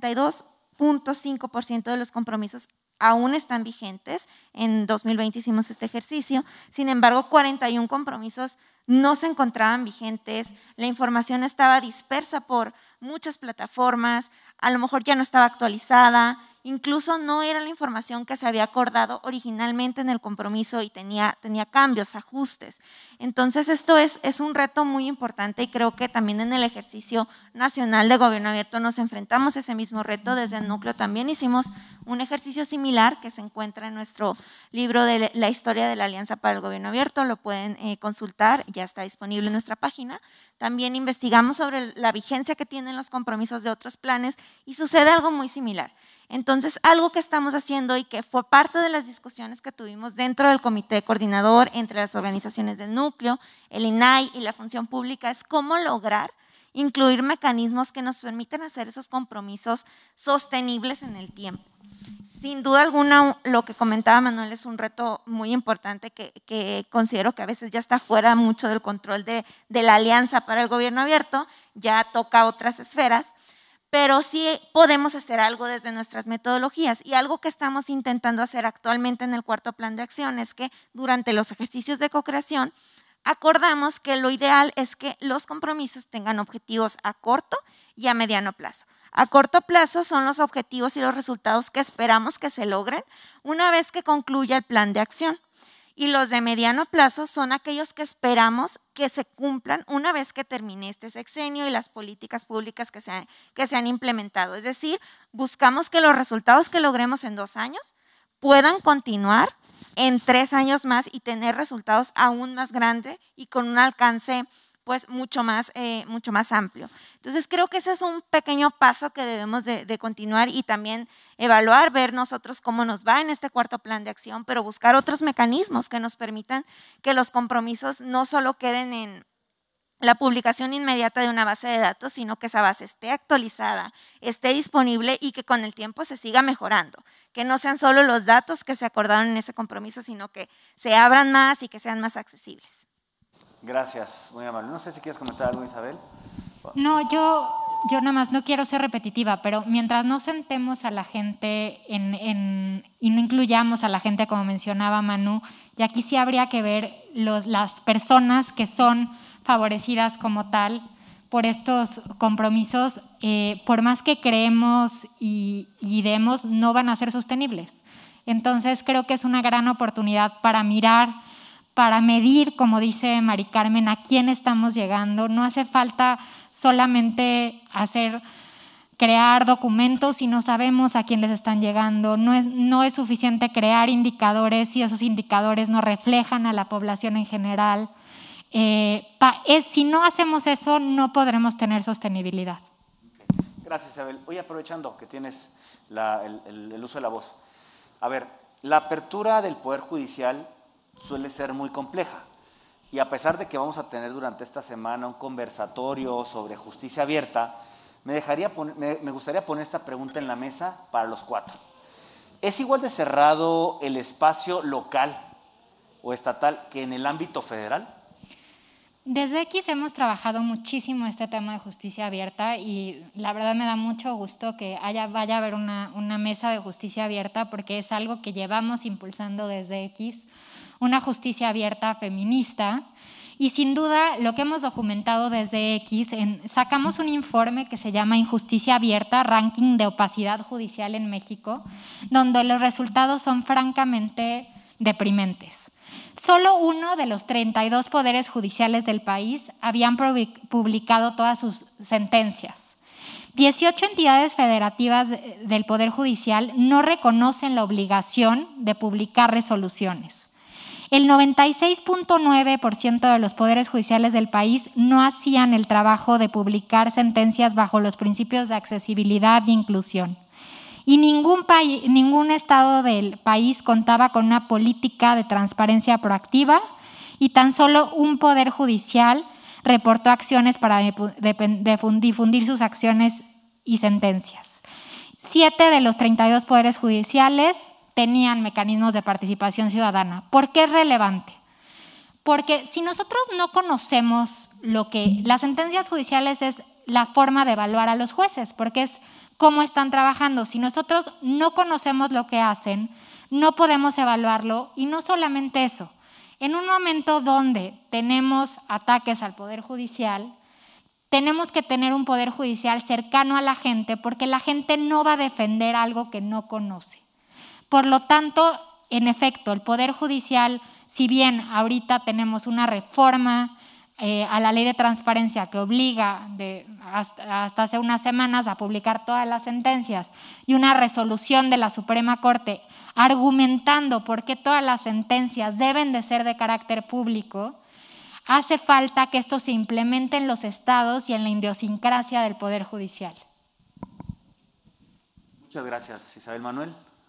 62.5% de los compromisos aún están vigentes. En 2020 hicimos este ejercicio. Sin embargo, 41 compromisos no se encontraban vigentes. La información estaba dispersa por muchas plataformas, a lo mejor ya no estaba actualizada, incluso no era la información que se había acordado originalmente en el compromiso y tenía cambios, ajustes. Entonces esto es un reto muy importante y creo que también en el ejercicio nacional de gobierno abierto nos enfrentamos a ese mismo reto. Desde el núcleo también hicimos un ejercicio similar que se encuentra en nuestro libro de la historia de la Alianza para el Gobierno Abierto, lo pueden consultar, ya está disponible en nuestra página. También investigamos sobre la vigencia que tienen los compromisos de otros planes y sucede algo muy similar. Entonces, algo que estamos haciendo y que fue parte de las discusiones que tuvimos dentro del comité coordinador entre las organizaciones del núcleo, el INAI y la función pública es cómo lograr incluir mecanismos que nos permitan hacer esos compromisos sostenibles en el tiempo. Sin duda alguna, lo que comentaba Manuel es un reto muy importante que considero que a veces ya está fuera mucho del control de la Alianza para el Gobierno Abierto, ya toca otras esferas, pero sí podemos hacer algo desde nuestras metodologías y algo que estamos intentando hacer actualmente en el cuarto plan de acción es que durante los ejercicios de co-creación acordamos que lo ideal es que los compromisos tengan objetivos a corto y a mediano plazo. A corto plazo son los objetivos y los resultados que esperamos que se logren una vez que concluya el plan de acción. Y los de mediano plazo son aquellos que esperamos que se cumplan una vez que termine este sexenio y las políticas públicas que se han implementado. Es decir, buscamos que los resultados que logremos en 2 años puedan continuar en 3 años más y tener resultados aún más grandes y con un alcance pues mucho más amplio. Entonces creo que ese es un pequeño paso que debemos de continuar y también evaluar, ver nosotros cómo nos va en este cuarto plan de acción, pero buscar otros mecanismos que nos permitan que los compromisos no solo queden en la publicación inmediata de una base de datos, sino que esa base esté actualizada, esté disponible y que con el tiempo se siga mejorando, que no sean solo los datos que se acordaron en ese compromiso, sino que se abran más y que sean más accesibles. Gracias, muy amable. No sé si quieres comentar algo, Isabel. No, yo nada más no quiero ser repetitiva, pero mientras no sentemos a la gente y no incluyamos a la gente, como mencionaba Manu, y aquí sí habría que ver las personas que son favorecidas como tal por estos compromisos, por más que creemos y demos, no van a ser sostenibles. Entonces creo que es una gran oportunidad para mirar, para medir, como dice Mari Carmen, a quién estamos llegando. No hace falta solamente crear documentos si no sabemos a quién les están llegando. No es suficiente crear indicadores si esos indicadores no reflejan a la población en general. Si no hacemos eso, no podremos tener sostenibilidad. Gracias, Isabel. Hoy aprovechando que tienes el uso de la voz. A ver, la apertura del Poder Judicial suele ser muy compleja y a pesar de que vamos a tener durante esta semana un conversatorio sobre justicia abierta, me gustaría poner esta pregunta en la mesa para los 4. ¿Es igual de cerrado el espacio local o estatal que en el ámbito federal? Desde X hemos trabajado muchísimo este tema de justicia abierta y la verdad me da mucho gusto que vaya a haber una mesa de justicia abierta porque es algo que llevamos impulsando desde X, una justicia abierta feminista. Y sin duda lo que hemos documentado desde X, sacamos un informe que se llama Injusticia Abierta, Ranking de Opacidad Judicial en México, donde los resultados son francamente deprimentes. Solo uno de los 32 poderes judiciales del país habían publicado todas sus sentencias. 18 entidades federativas del Poder Judicial no reconocen la obligación de publicar resoluciones. El 96.9% de los poderes judiciales del país no hacían el trabajo de publicar sentencias bajo los principios de accesibilidad e inclusión. Y ningún estado del país contaba con una política de transparencia proactiva y tan solo un poder judicial reportó acciones para difundir sus acciones y sentencias. 7 de los 32 poderes judiciales tenían mecanismos de participación ciudadana. ¿Por qué es relevante? Porque si nosotros no conocemos las sentencias judiciales es la forma de evaluar a los jueces, porque es cómo están trabajando. Si nosotros no conocemos lo que hacen, no podemos evaluarlo, y no solamente eso. En un momento donde tenemos ataques al Poder Judicial, tenemos que tener un Poder Judicial cercano a la gente, porque la gente no va a defender algo que no conoce. Por lo tanto, en efecto, el Poder Judicial, si bien ahorita tenemos una reforma a la ley de transparencia que obliga hasta hace unas semanas a publicar todas las sentencias, y una resolución de la Suprema Corte argumentando por qué todas las sentencias deben de ser de carácter público, hace falta que esto se implemente en los estados y en la idiosincrasia del Poder Judicial. Muchas gracias. Isabel Manuel.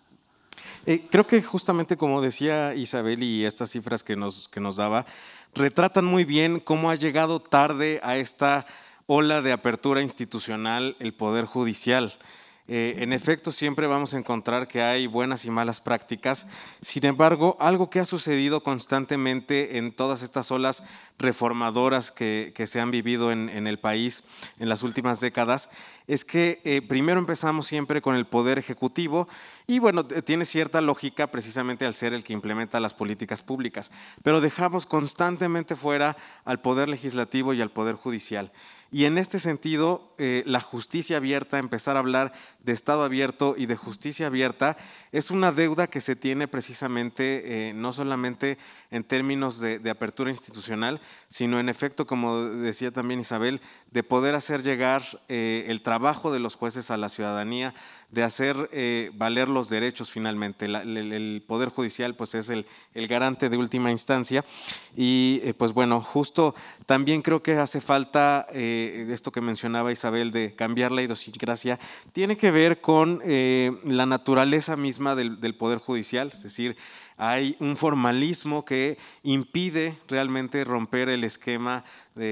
Creo que justamente como decía Isabel, y estas cifras que nos daba, retratan muy bien cómo ha llegado tarde a esta ola de apertura institucional el Poder Judicial. En efecto, siempre vamos a encontrar que hay buenas y malas prácticas. Sin embargo, algo que ha sucedido constantemente en todas estas olas reformadoras que se han vivido en el país en las últimas décadas es que primero empezamos siempre con el Poder Ejecutivo, y bueno, tiene cierta lógica precisamente al ser el que implementa las políticas públicas, pero dejamos constantemente fuera al Poder Legislativo y al Poder Judicial. Y en este sentido, la justicia abierta, empezar a hablar de Estado abierto y de justicia abierta, es una deuda que se tiene precisamente no solamente en términos de apertura institucional, sino en efecto, como decía también Isabel, de poder hacer llegar el trabajo de los jueces a la ciudadanía, de hacer valer los derechos finalmente. El Poder Judicial pues es el garante de última instancia, y pues bueno, justo también creo que hace falta esto que mencionaba Isabel de cambiar la idiosincrasia, tiene que ver con la naturaleza misma del Poder Judicial, es decir, hay un formalismo que impide realmente romper el esquema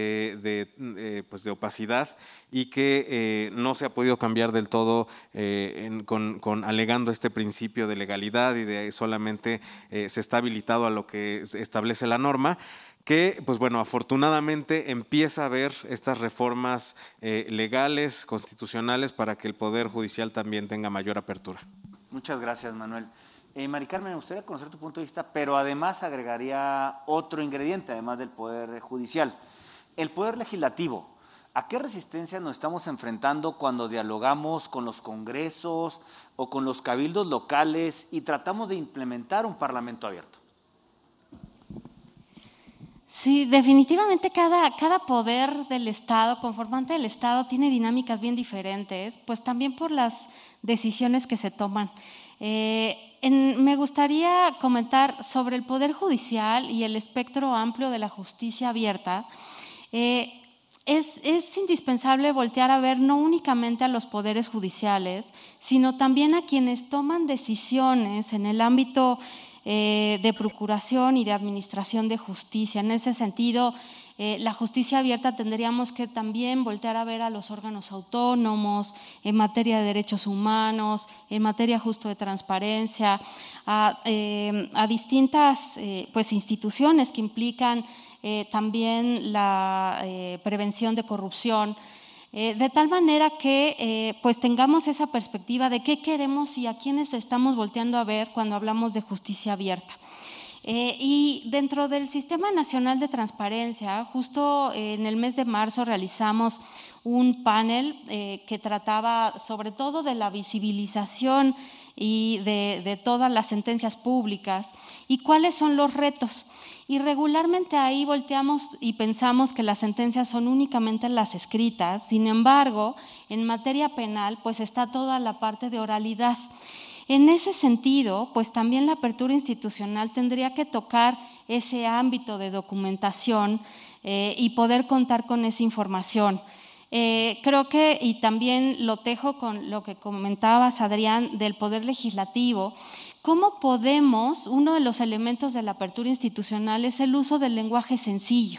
de opacidad, y que no se ha podido cambiar del todo alegando este principio de legalidad, y de solamente se está habilitado a lo que establece la norma, que pues bueno, afortunadamente empieza a haber estas reformas legales, constitucionales, para que el Poder Judicial también tenga mayor apertura. Muchas gracias, Manuel. Mari Carmen, me gustaría conocer tu punto de vista, pero además agregaría otro ingrediente, además del Poder Judicial. El Poder Legislativo. ¿A qué resistencia nos estamos enfrentando cuando dialogamos con los congresos o con los cabildos locales y tratamos de implementar un parlamento abierto? Sí, definitivamente cada poder del Estado, conformante del Estado, tiene dinámicas bien diferentes, pues también por las decisiones que se toman. Me gustaría comentar sobre el Poder Judicial y el espectro amplio de la justicia abierta. Es indispensable voltear a ver no únicamente a los poderes judiciales, sino también a quienes toman decisiones en el ámbito de procuración y de administración de justicia. En ese sentido, la justicia abierta tendríamos que también voltear a ver a los órganos autónomos en materia de derechos humanos, en materia justo de transparencia, a distintas instituciones que implican también la prevención de corrupción, de tal manera que pues tengamos esa perspectiva de qué queremos y a quiénes estamos volteando a ver cuando hablamos de justicia abierta. Y dentro del Sistema Nacional de Transparencia, justo en el mes de marzo realizamos un panel que trataba sobre todo de la visibilización y de todas las sentencias públicas y cuáles son los retos. Y regularmente ahí volteamos y pensamos que las sentencias son únicamente las escritas. Sin embargo, en materia penal pues está toda la parte de oralidad. En ese sentido, pues también la apertura institucional tendría que tocar ese ámbito de documentación y poder contar con esa información. Creo que, y también lo tejo con lo que comentabas, Adrián, del Poder Legislativo, ¿cómo podemos, uno de los elementos de la apertura institucional es el uso del lenguaje sencillo,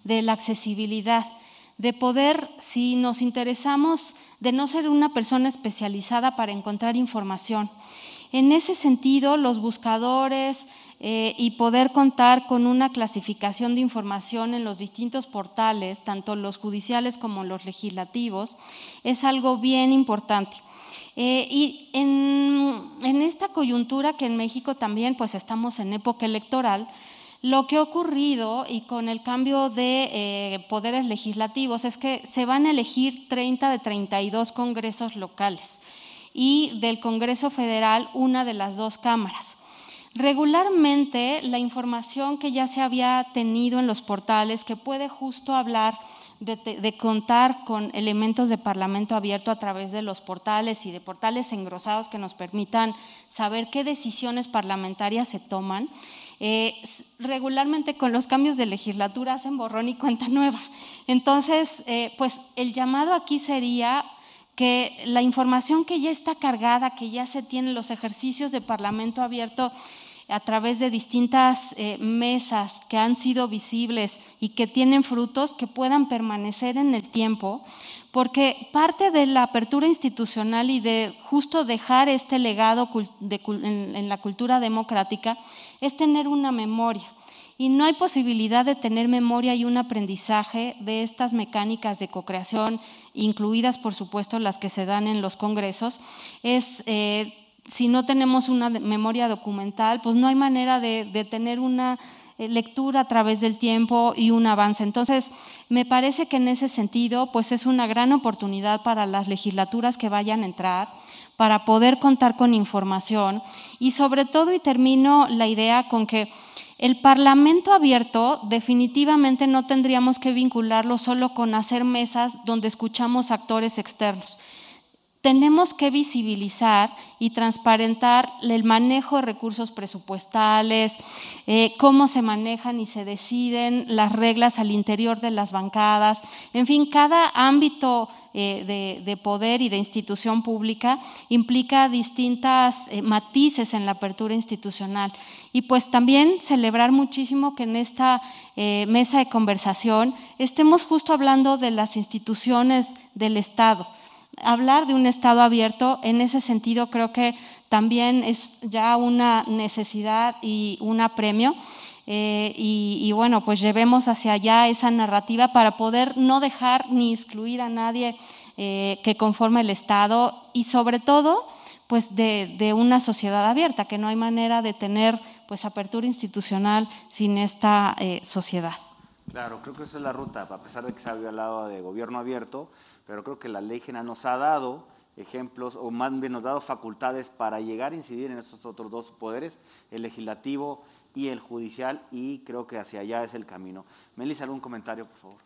de la accesibilidad, de poder, si nos interesamos, de no ser una persona especializada para encontrar información. En ese sentido, los buscadores y poder contar con una clasificación de información en los distintos portales, tanto los judiciales como los legislativos, es algo bien importante. Y en esta coyuntura que en México también pues estamos en época electoral, lo que ha ocurrido y con el cambio de poderes legislativos es que se van a elegir 30 de 32 congresos locales y del Congreso Federal una de las 2 cámaras. Regularmente la información que ya se había tenido en los portales, que puede justo hablar de contar con elementos de parlamento abierto a través de los portales y de portales engrosados que nos permitan saber qué decisiones parlamentarias se toman, regularmente con los cambios de legislatura hacen borrón y cuenta nueva. Entonces, pues el llamado aquí sería que la información que ya está cargada, que ya se tiene, los ejercicios de parlamento abierto a través de distintas mesas que han sido visibles y que tienen frutos, que puedan permanecer en el tiempo, porque parte de la apertura institucional y de justo dejar este legado en la cultura democrática es tener una memoria. Y no hay posibilidad de tener memoria y un aprendizaje de estas mecánicas de cocreación, incluidas por supuesto las que se dan en los congresos, si no tenemos una memoria documental, pues no hay manera de tener una lectura a través del tiempo y un avance. Entonces, me parece que en ese sentido, pues es una gran oportunidad para las legislaturas que vayan a entrar, para poder contar con información y sobre todo, y termino la idea con que el Parlamento abierto definitivamente no tendríamos que vincularlo solo con hacer mesas donde escuchamos actores externos. Tenemos que visibilizar y transparentar el manejo de recursos presupuestales, cómo se manejan y se deciden las reglas al interior de las bancadas, en fin, cada ámbito de poder y de institución pública implica distintas matices en la apertura institucional. Y pues también celebrar muchísimo que en esta mesa de conversación estemos justo hablando de las instituciones del Estado. Hablar de un Estado abierto, en ese sentido creo que también es ya una necesidad y un apremio y bueno, pues llevemos hacia allá esa narrativa para poder no dejar ni excluir a nadie que conforme el Estado y sobre todo pues de una sociedad abierta, que no hay manera de tener pues apertura institucional sin esta sociedad. Claro, creo que esa es la ruta, a pesar de que se había hablado de gobierno abierto, pero creo que la ley general nos ha dado ejemplos, o más bien nos ha dado facultades para llegar a incidir en estos otros 2 poderes, el legislativo y el judicial, y creo que hacia allá es el camino. Melissa, ¿algún comentario, por favor?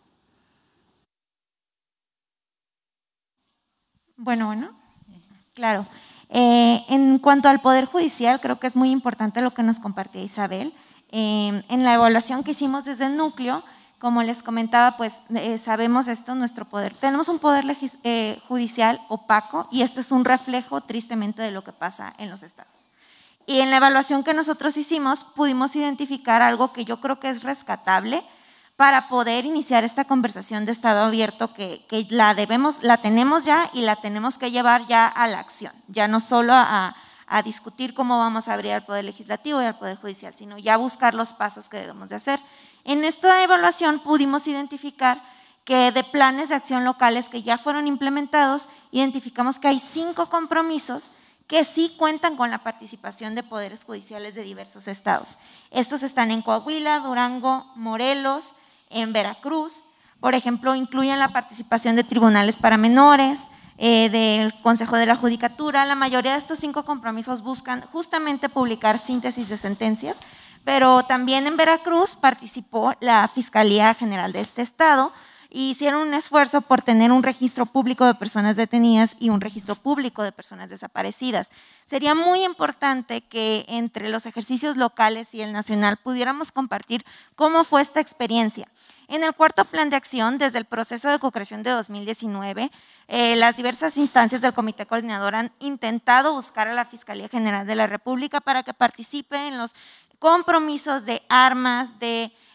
Bueno, claro. En cuanto al Poder Judicial, creo que es muy importante lo que nos compartía Isabel. En la evaluación que hicimos desde el núcleo, como les comentaba, pues sabemos esto, nuestro poder. Tenemos un poder judicial opaco y esto es un reflejo tristemente de lo que pasa en los estados. Y en la evaluación que nosotros hicimos pudimos identificar algo que yo creo que es rescatable para poder iniciar esta conversación de Estado abierto que la tenemos ya y la tenemos que llevar ya a la acción, ya no solo a discutir cómo vamos a abrir al Poder Legislativo y al Poder Judicial, sino ya buscar los pasos que debemos de hacer. En esta evaluación pudimos identificar que de planes de acción locales que ya fueron implementados, identificamos que hay 5 compromisos que sí cuentan con la participación de poderes judiciales de diversos estados. Estos están en Coahuila, Durango, Morelos, en Veracruz. Por ejemplo, incluyen la participación de tribunales para menores, del Consejo de la Judicatura. La mayoría de estos 5 compromisos buscan justamente publicar síntesis de sentencias, pero también en Veracruz participó la Fiscalía General de este estado y hicieron un esfuerzo por tener un registro público de personas detenidas y un registro público de personas desaparecidas. Sería muy importante que entre los ejercicios locales y el nacional pudiéramos compartir cómo fue esta experiencia. En el 4º plan de acción, desde el proceso de cocreación de 2019, las diversas instancias del Comité Coordinador han intentado buscar a la Fiscalía General de la República para que participe en los compromisos de armas, de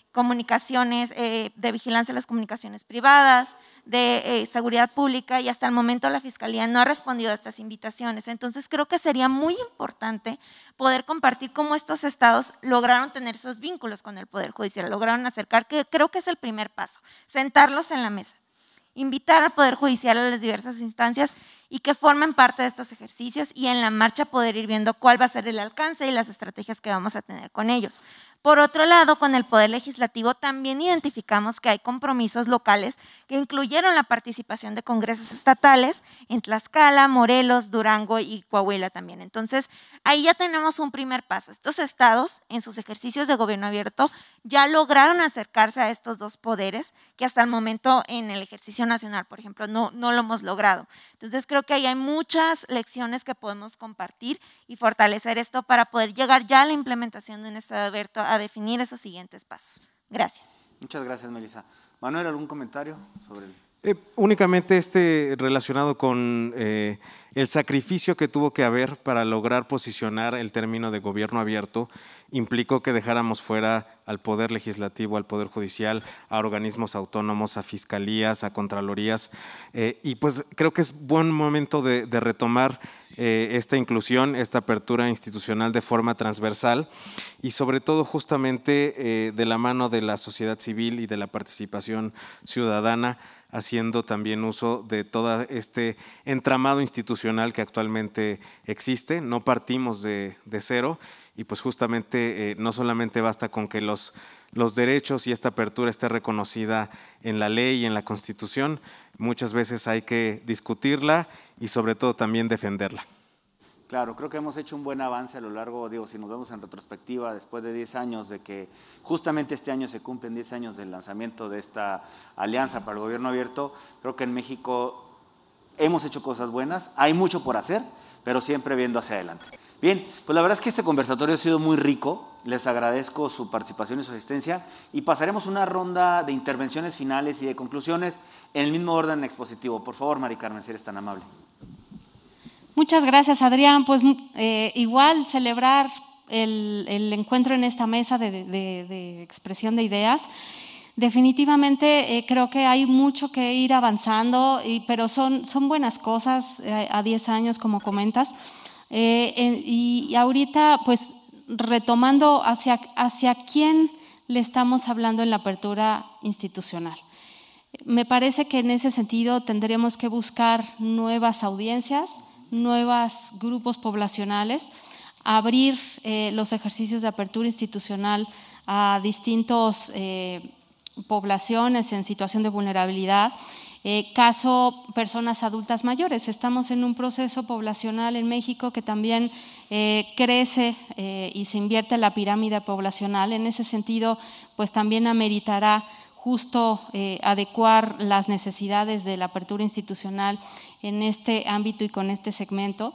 comunicaciones, de vigilancia de las comunicaciones privadas, de seguridad pública, y hasta el momento la Fiscalía no ha respondido a estas invitaciones. Entonces creo que sería muy importante poder compartir cómo estos estados lograron tener esos vínculos con el Poder Judicial, lograron acercar, que creo que es el primer paso, sentarlos en la mesa, invitar al Poder Judicial a las diversas instancias y que formen parte de estos ejercicios, y en la marcha poder ir viendo cuál va a ser el alcance y las estrategias que vamos a tener con ellos. Por otro lado, con el Poder Legislativo también identificamos que hay compromisos locales que incluyeron la participación de congresos estatales en Tlaxcala, Morelos, Durango y Coahuila también. Entonces, ahí ya tenemos un primer paso. Estos estados, en sus ejercicios de gobierno abierto, ya lograron acercarse a estos dos poderes que hasta el momento en el ejercicio nacional, por ejemplo, no lo hemos logrado. Entonces, creo que ahí hay muchas lecciones que podemos compartir y fortalecer esto para poder llegar ya a la implementación de un estado abierto, a definir esos siguientes pasos. Gracias. Muchas gracias, Melissa. Manuel, ¿algún comentario sobre el...? Únicamente relacionado con el sacrificio que tuvo que haber para lograr posicionar el término de gobierno abierto, implicó que dejáramos fuera al Poder Legislativo, al Poder Judicial, a organismos autónomos, a fiscalías, a contralorías, y pues creo que es buen momento de retomar esta inclusión, esta apertura institucional de forma transversal y sobre todo justamente de la mano de la sociedad civil y de la participación ciudadana, haciendo también uso de todo este entramado institucional que actualmente existe. No partimos de cero y pues justamente no solamente basta con que los derechos y esta apertura esté reconocida en la ley y en la Constitución, muchas veces hay que discutirla y sobre todo también defenderla. Claro, creo que hemos hecho un buen avance a lo largo, digo, si nos vemos en retrospectiva, después de 10 años de que justamente este año se cumplen 10 años del lanzamiento de esta alianza para el gobierno abierto, creo que en México hemos hecho cosas buenas, hay mucho por hacer, pero siempre viendo hacia adelante. Bien, pues la verdad es que este conversatorio ha sido muy rico, les agradezco su participación y su asistencia y pasaremos una ronda de intervenciones finales y de conclusiones en el mismo orden expositivo. Por favor, Mari Carmen, si eres tan amable. Muchas gracias, Adrián. Pues igual celebrar el encuentro en esta mesa de expresión de ideas. Definitivamente creo que hay mucho que ir avanzando, pero son buenas cosas a 10 años, como comentas. Y ahorita, pues retomando hacia quién le estamos hablando en la apertura institucional. Me parece que en ese sentido tendríamos que buscar nuevas audiencias, nuevos grupos poblacionales, abrir los ejercicios de apertura institucional a distintas poblaciones en situación de vulnerabilidad. Caso personas adultas mayores, estamos en un proceso poblacional en México que también crece y se invierte en la pirámide poblacional. En ese sentido, pues también ameritará justo adecuar las necesidades de la apertura institucional en este ámbito y con este segmento.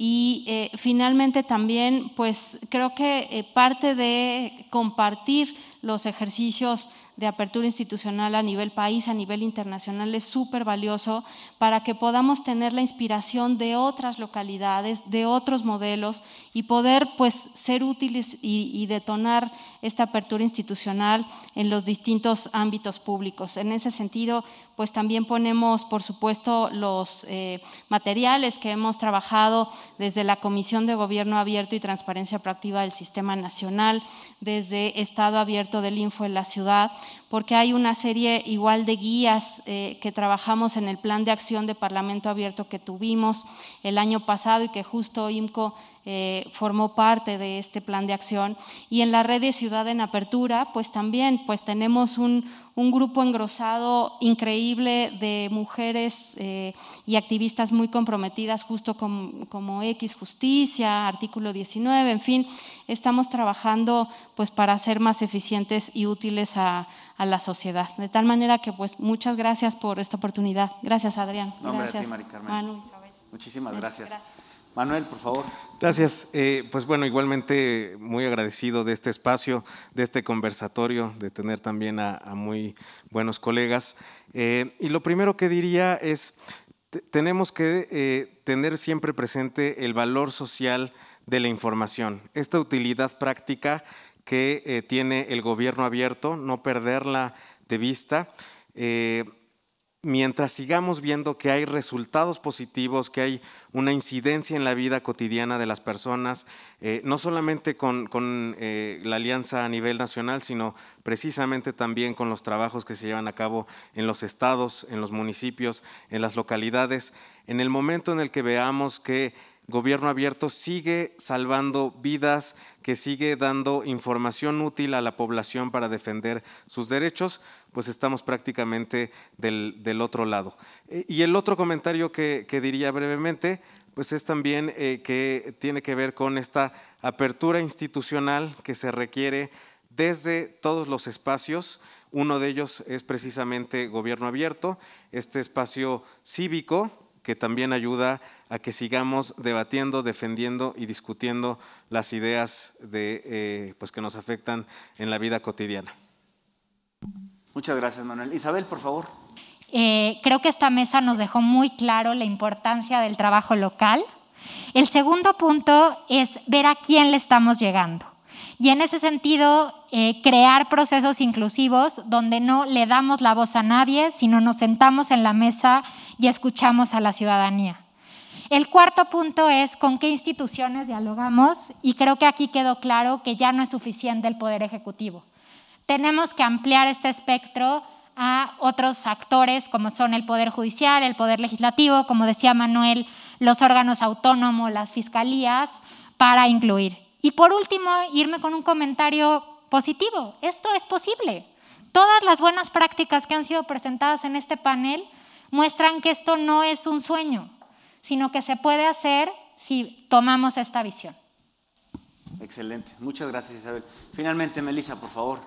Y finalmente también, pues creo que parte de compartir los ejercicios de apertura institucional a nivel país, a nivel internacional, es súper valioso para que podamos tener la inspiración de otras localidades, de otros modelos y poder pues ser útiles y detonar esta apertura institucional en los distintos ámbitos públicos. En ese sentido, pues también ponemos, por supuesto, los materiales que hemos trabajado desde la Comisión de Gobierno Abierto y Transparencia Proactiva del Sistema Nacional, desde Estado Abierto del Info en la ciudad, porque hay una serie igual de guías que trabajamos en el Plan de Acción de Parlamento Abierto que tuvimos el año pasado y que justo IMCO formó parte de este plan de acción. Y en la red de Ciudad en Apertura, pues también pues tenemos un grupo engrosado increíble de mujeres y activistas muy comprometidas, justo como X Justicia, Artículo 19, en fin, estamos trabajando pues para ser más eficientes y útiles a la sociedad. De tal manera que pues muchas gracias por esta oportunidad. Gracias, Adrián. Nombre Gracias, a ti, Mari Carmen. Manu, Isabel. Muchísimas gracias. Gracias. Manuel, por favor. Gracias. Pues bueno, igualmente muy agradecido de este espacio, de este conversatorio, de tener también a muy buenos colegas. Y lo primero que diría es, tenemos que tener siempre presente el valor social de la información, esta utilidad práctica que tiene el gobierno abierto, no perderla de vista. Mientras sigamos viendo que hay resultados positivos, que hay una incidencia en la vida cotidiana de las personas, no solamente con la alianza a nivel nacional, sino precisamente también con los trabajos que se llevan a cabo en los estados, en los municipios, en las localidades. En el momento en el que veamos que Gobierno Abierto sigue salvando vidas, que sigue dando información útil a la población para defender sus derechos, pues estamos prácticamente del otro lado. Y el otro comentario que diría brevemente, pues es también que tiene que ver con esta apertura institucional que se requiere desde todos los espacios. Uno de ellos es precisamente Gobierno Abierto, este espacio cívico que también ayuda a que sigamos debatiendo, defendiendo y discutiendo las ideas pues que nos afectan en la vida cotidiana. Muchas gracias, Manuel. Isabel, por favor. Creo que esta mesa nos dejó muy claro la importancia del trabajo local. El segundo punto es ver a quién le estamos llegando. Y en ese sentido, crear procesos inclusivos donde no le damos la voz a nadie, sino nos sentamos en la mesa y escuchamos a la ciudadanía. El cuarto punto es con qué instituciones dialogamos, y creo que aquí quedó claro que ya no es suficiente el Poder Ejecutivo. Tenemos que ampliar este espectro a otros actores como son el Poder Judicial, el Poder Legislativo, como decía Manuel, los órganos autónomos, las fiscalías, para incluir. Y por último, irme con un comentario positivo. Esto es posible. Todas las buenas prácticas que han sido presentadas en este panel muestran que esto no es un sueño, sino que se puede hacer si tomamos esta visión. Excelente. Muchas gracias, Isabel. Finalmente, Melissa, por favor.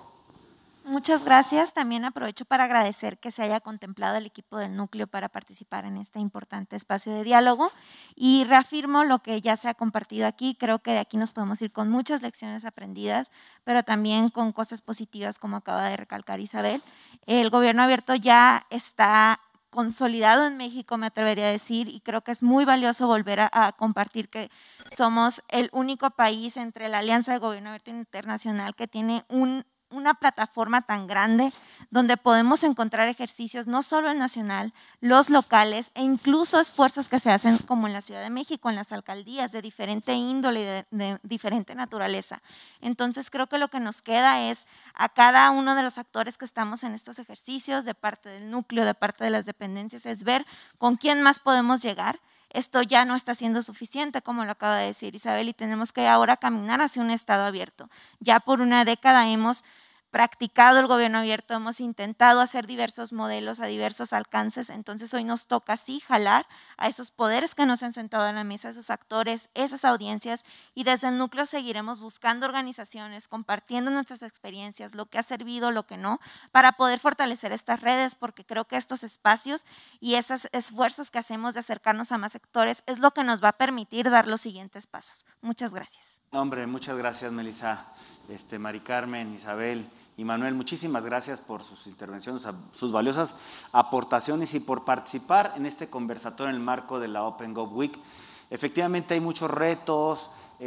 Muchas gracias. También aprovecho para agradecer que se haya contemplado el equipo del núcleo para participar en este importante espacio de diálogo, y reafirmo lo que ya se ha compartido aquí. Creo que de aquí nos podemos ir con muchas lecciones aprendidas, pero también con cosas positivas, como acaba de recalcar Isabel. El Gobierno Abierto ya está consolidado en México, me atrevería a decir, y creo que es muy valioso volver a compartir que somos el único país entre la Alianza de Gobierno Abierto Internacional que tiene una plataforma tan grande donde podemos encontrar ejercicios no solo el nacional, los locales e incluso esfuerzos que se hacen como en la Ciudad de México, en las alcaldías de diferente índole y de diferente naturaleza. Entonces creo que lo que nos queda es a cada uno de los actores que estamos en estos ejercicios, de parte del núcleo, de parte de las dependencias, es ver con quién más podemos llegar. Esto ya no está siendo suficiente, como lo acaba de decir Isabel, y tenemos que ahora caminar hacia un Estado abierto. Ya por una década hemos practicado el gobierno abierto, hemos intentado hacer diversos modelos a diversos alcances, entonces hoy nos toca sí jalar a esos poderes que nos han sentado en la mesa, esos actores, esas audiencias, y desde el núcleo seguiremos buscando organizaciones, compartiendo nuestras experiencias, lo que ha servido, lo que no, para poder fortalecer estas redes, porque creo que estos espacios y esos esfuerzos que hacemos de acercarnos a más sectores es lo que nos va a permitir dar los siguientes pasos. Muchas gracias. Hombre, muchas gracias, Melissa, Mari Carmen, Isabel y Manuel. Muchísimas gracias por sus intervenciones, sus valiosas aportaciones y por participar en este conversatorio en el marco de la Open Gov Week. Efectivamente hay muchos retos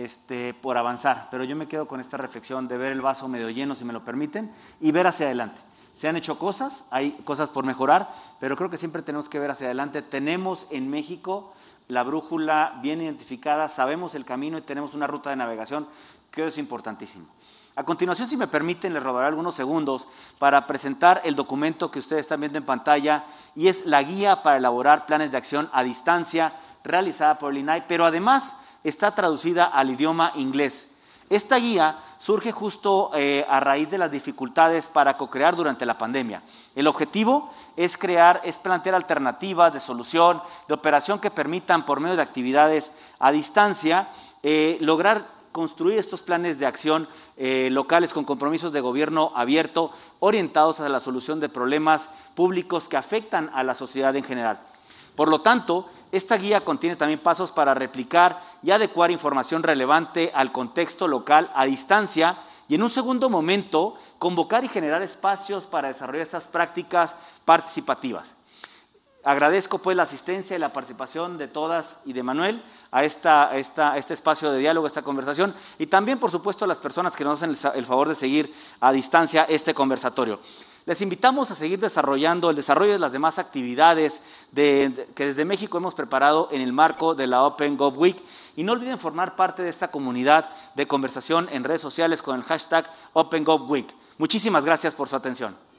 por avanzar, pero yo me quedo con esta reflexión de ver el vaso medio lleno, si me lo permiten, y ver hacia adelante. Se han hecho cosas, hay cosas por mejorar, pero creo que siempre tenemos que ver hacia adelante. Tenemos en México la brújula bien identificada, sabemos el camino y tenemos una ruta de navegación que es importantísimo. A continuación, si me permiten, les robaré algunos segundos para presentar el documento que ustedes están viendo en pantalla, y es la guía para elaborar planes de acción a distancia realizada por el INAI, pero además está traducida al idioma inglés. Esta guía surge justo a raíz de las dificultades para co-crear durante la pandemia. El objetivo es plantear alternativas de solución, de operación que permitan, por medio de actividades a distancia, lograr construir estos planes de acción locales con compromisos de gobierno abierto orientados a la solución de problemas públicos que afectan a la sociedad en general. Por lo tanto, esta guía contiene también pasos para replicar y adecuar información relevante al contexto local a distancia, y en un segundo momento convocar y generar espacios para desarrollar estas prácticas participativas. Agradezco pues la asistencia y la participación de todas y de Manuel a este espacio de diálogo, a esta conversación, y también por supuesto a las personas que nos hacen el favor de seguir a distancia este conversatorio. Les invitamos a seguir desarrollando el desarrollo de las demás actividades que desde México hemos preparado en el marco de la Open Gov Week, y no olviden formar parte de esta comunidad de conversación en redes sociales con el hashtag Open Gov Week. Muchísimas gracias por su atención.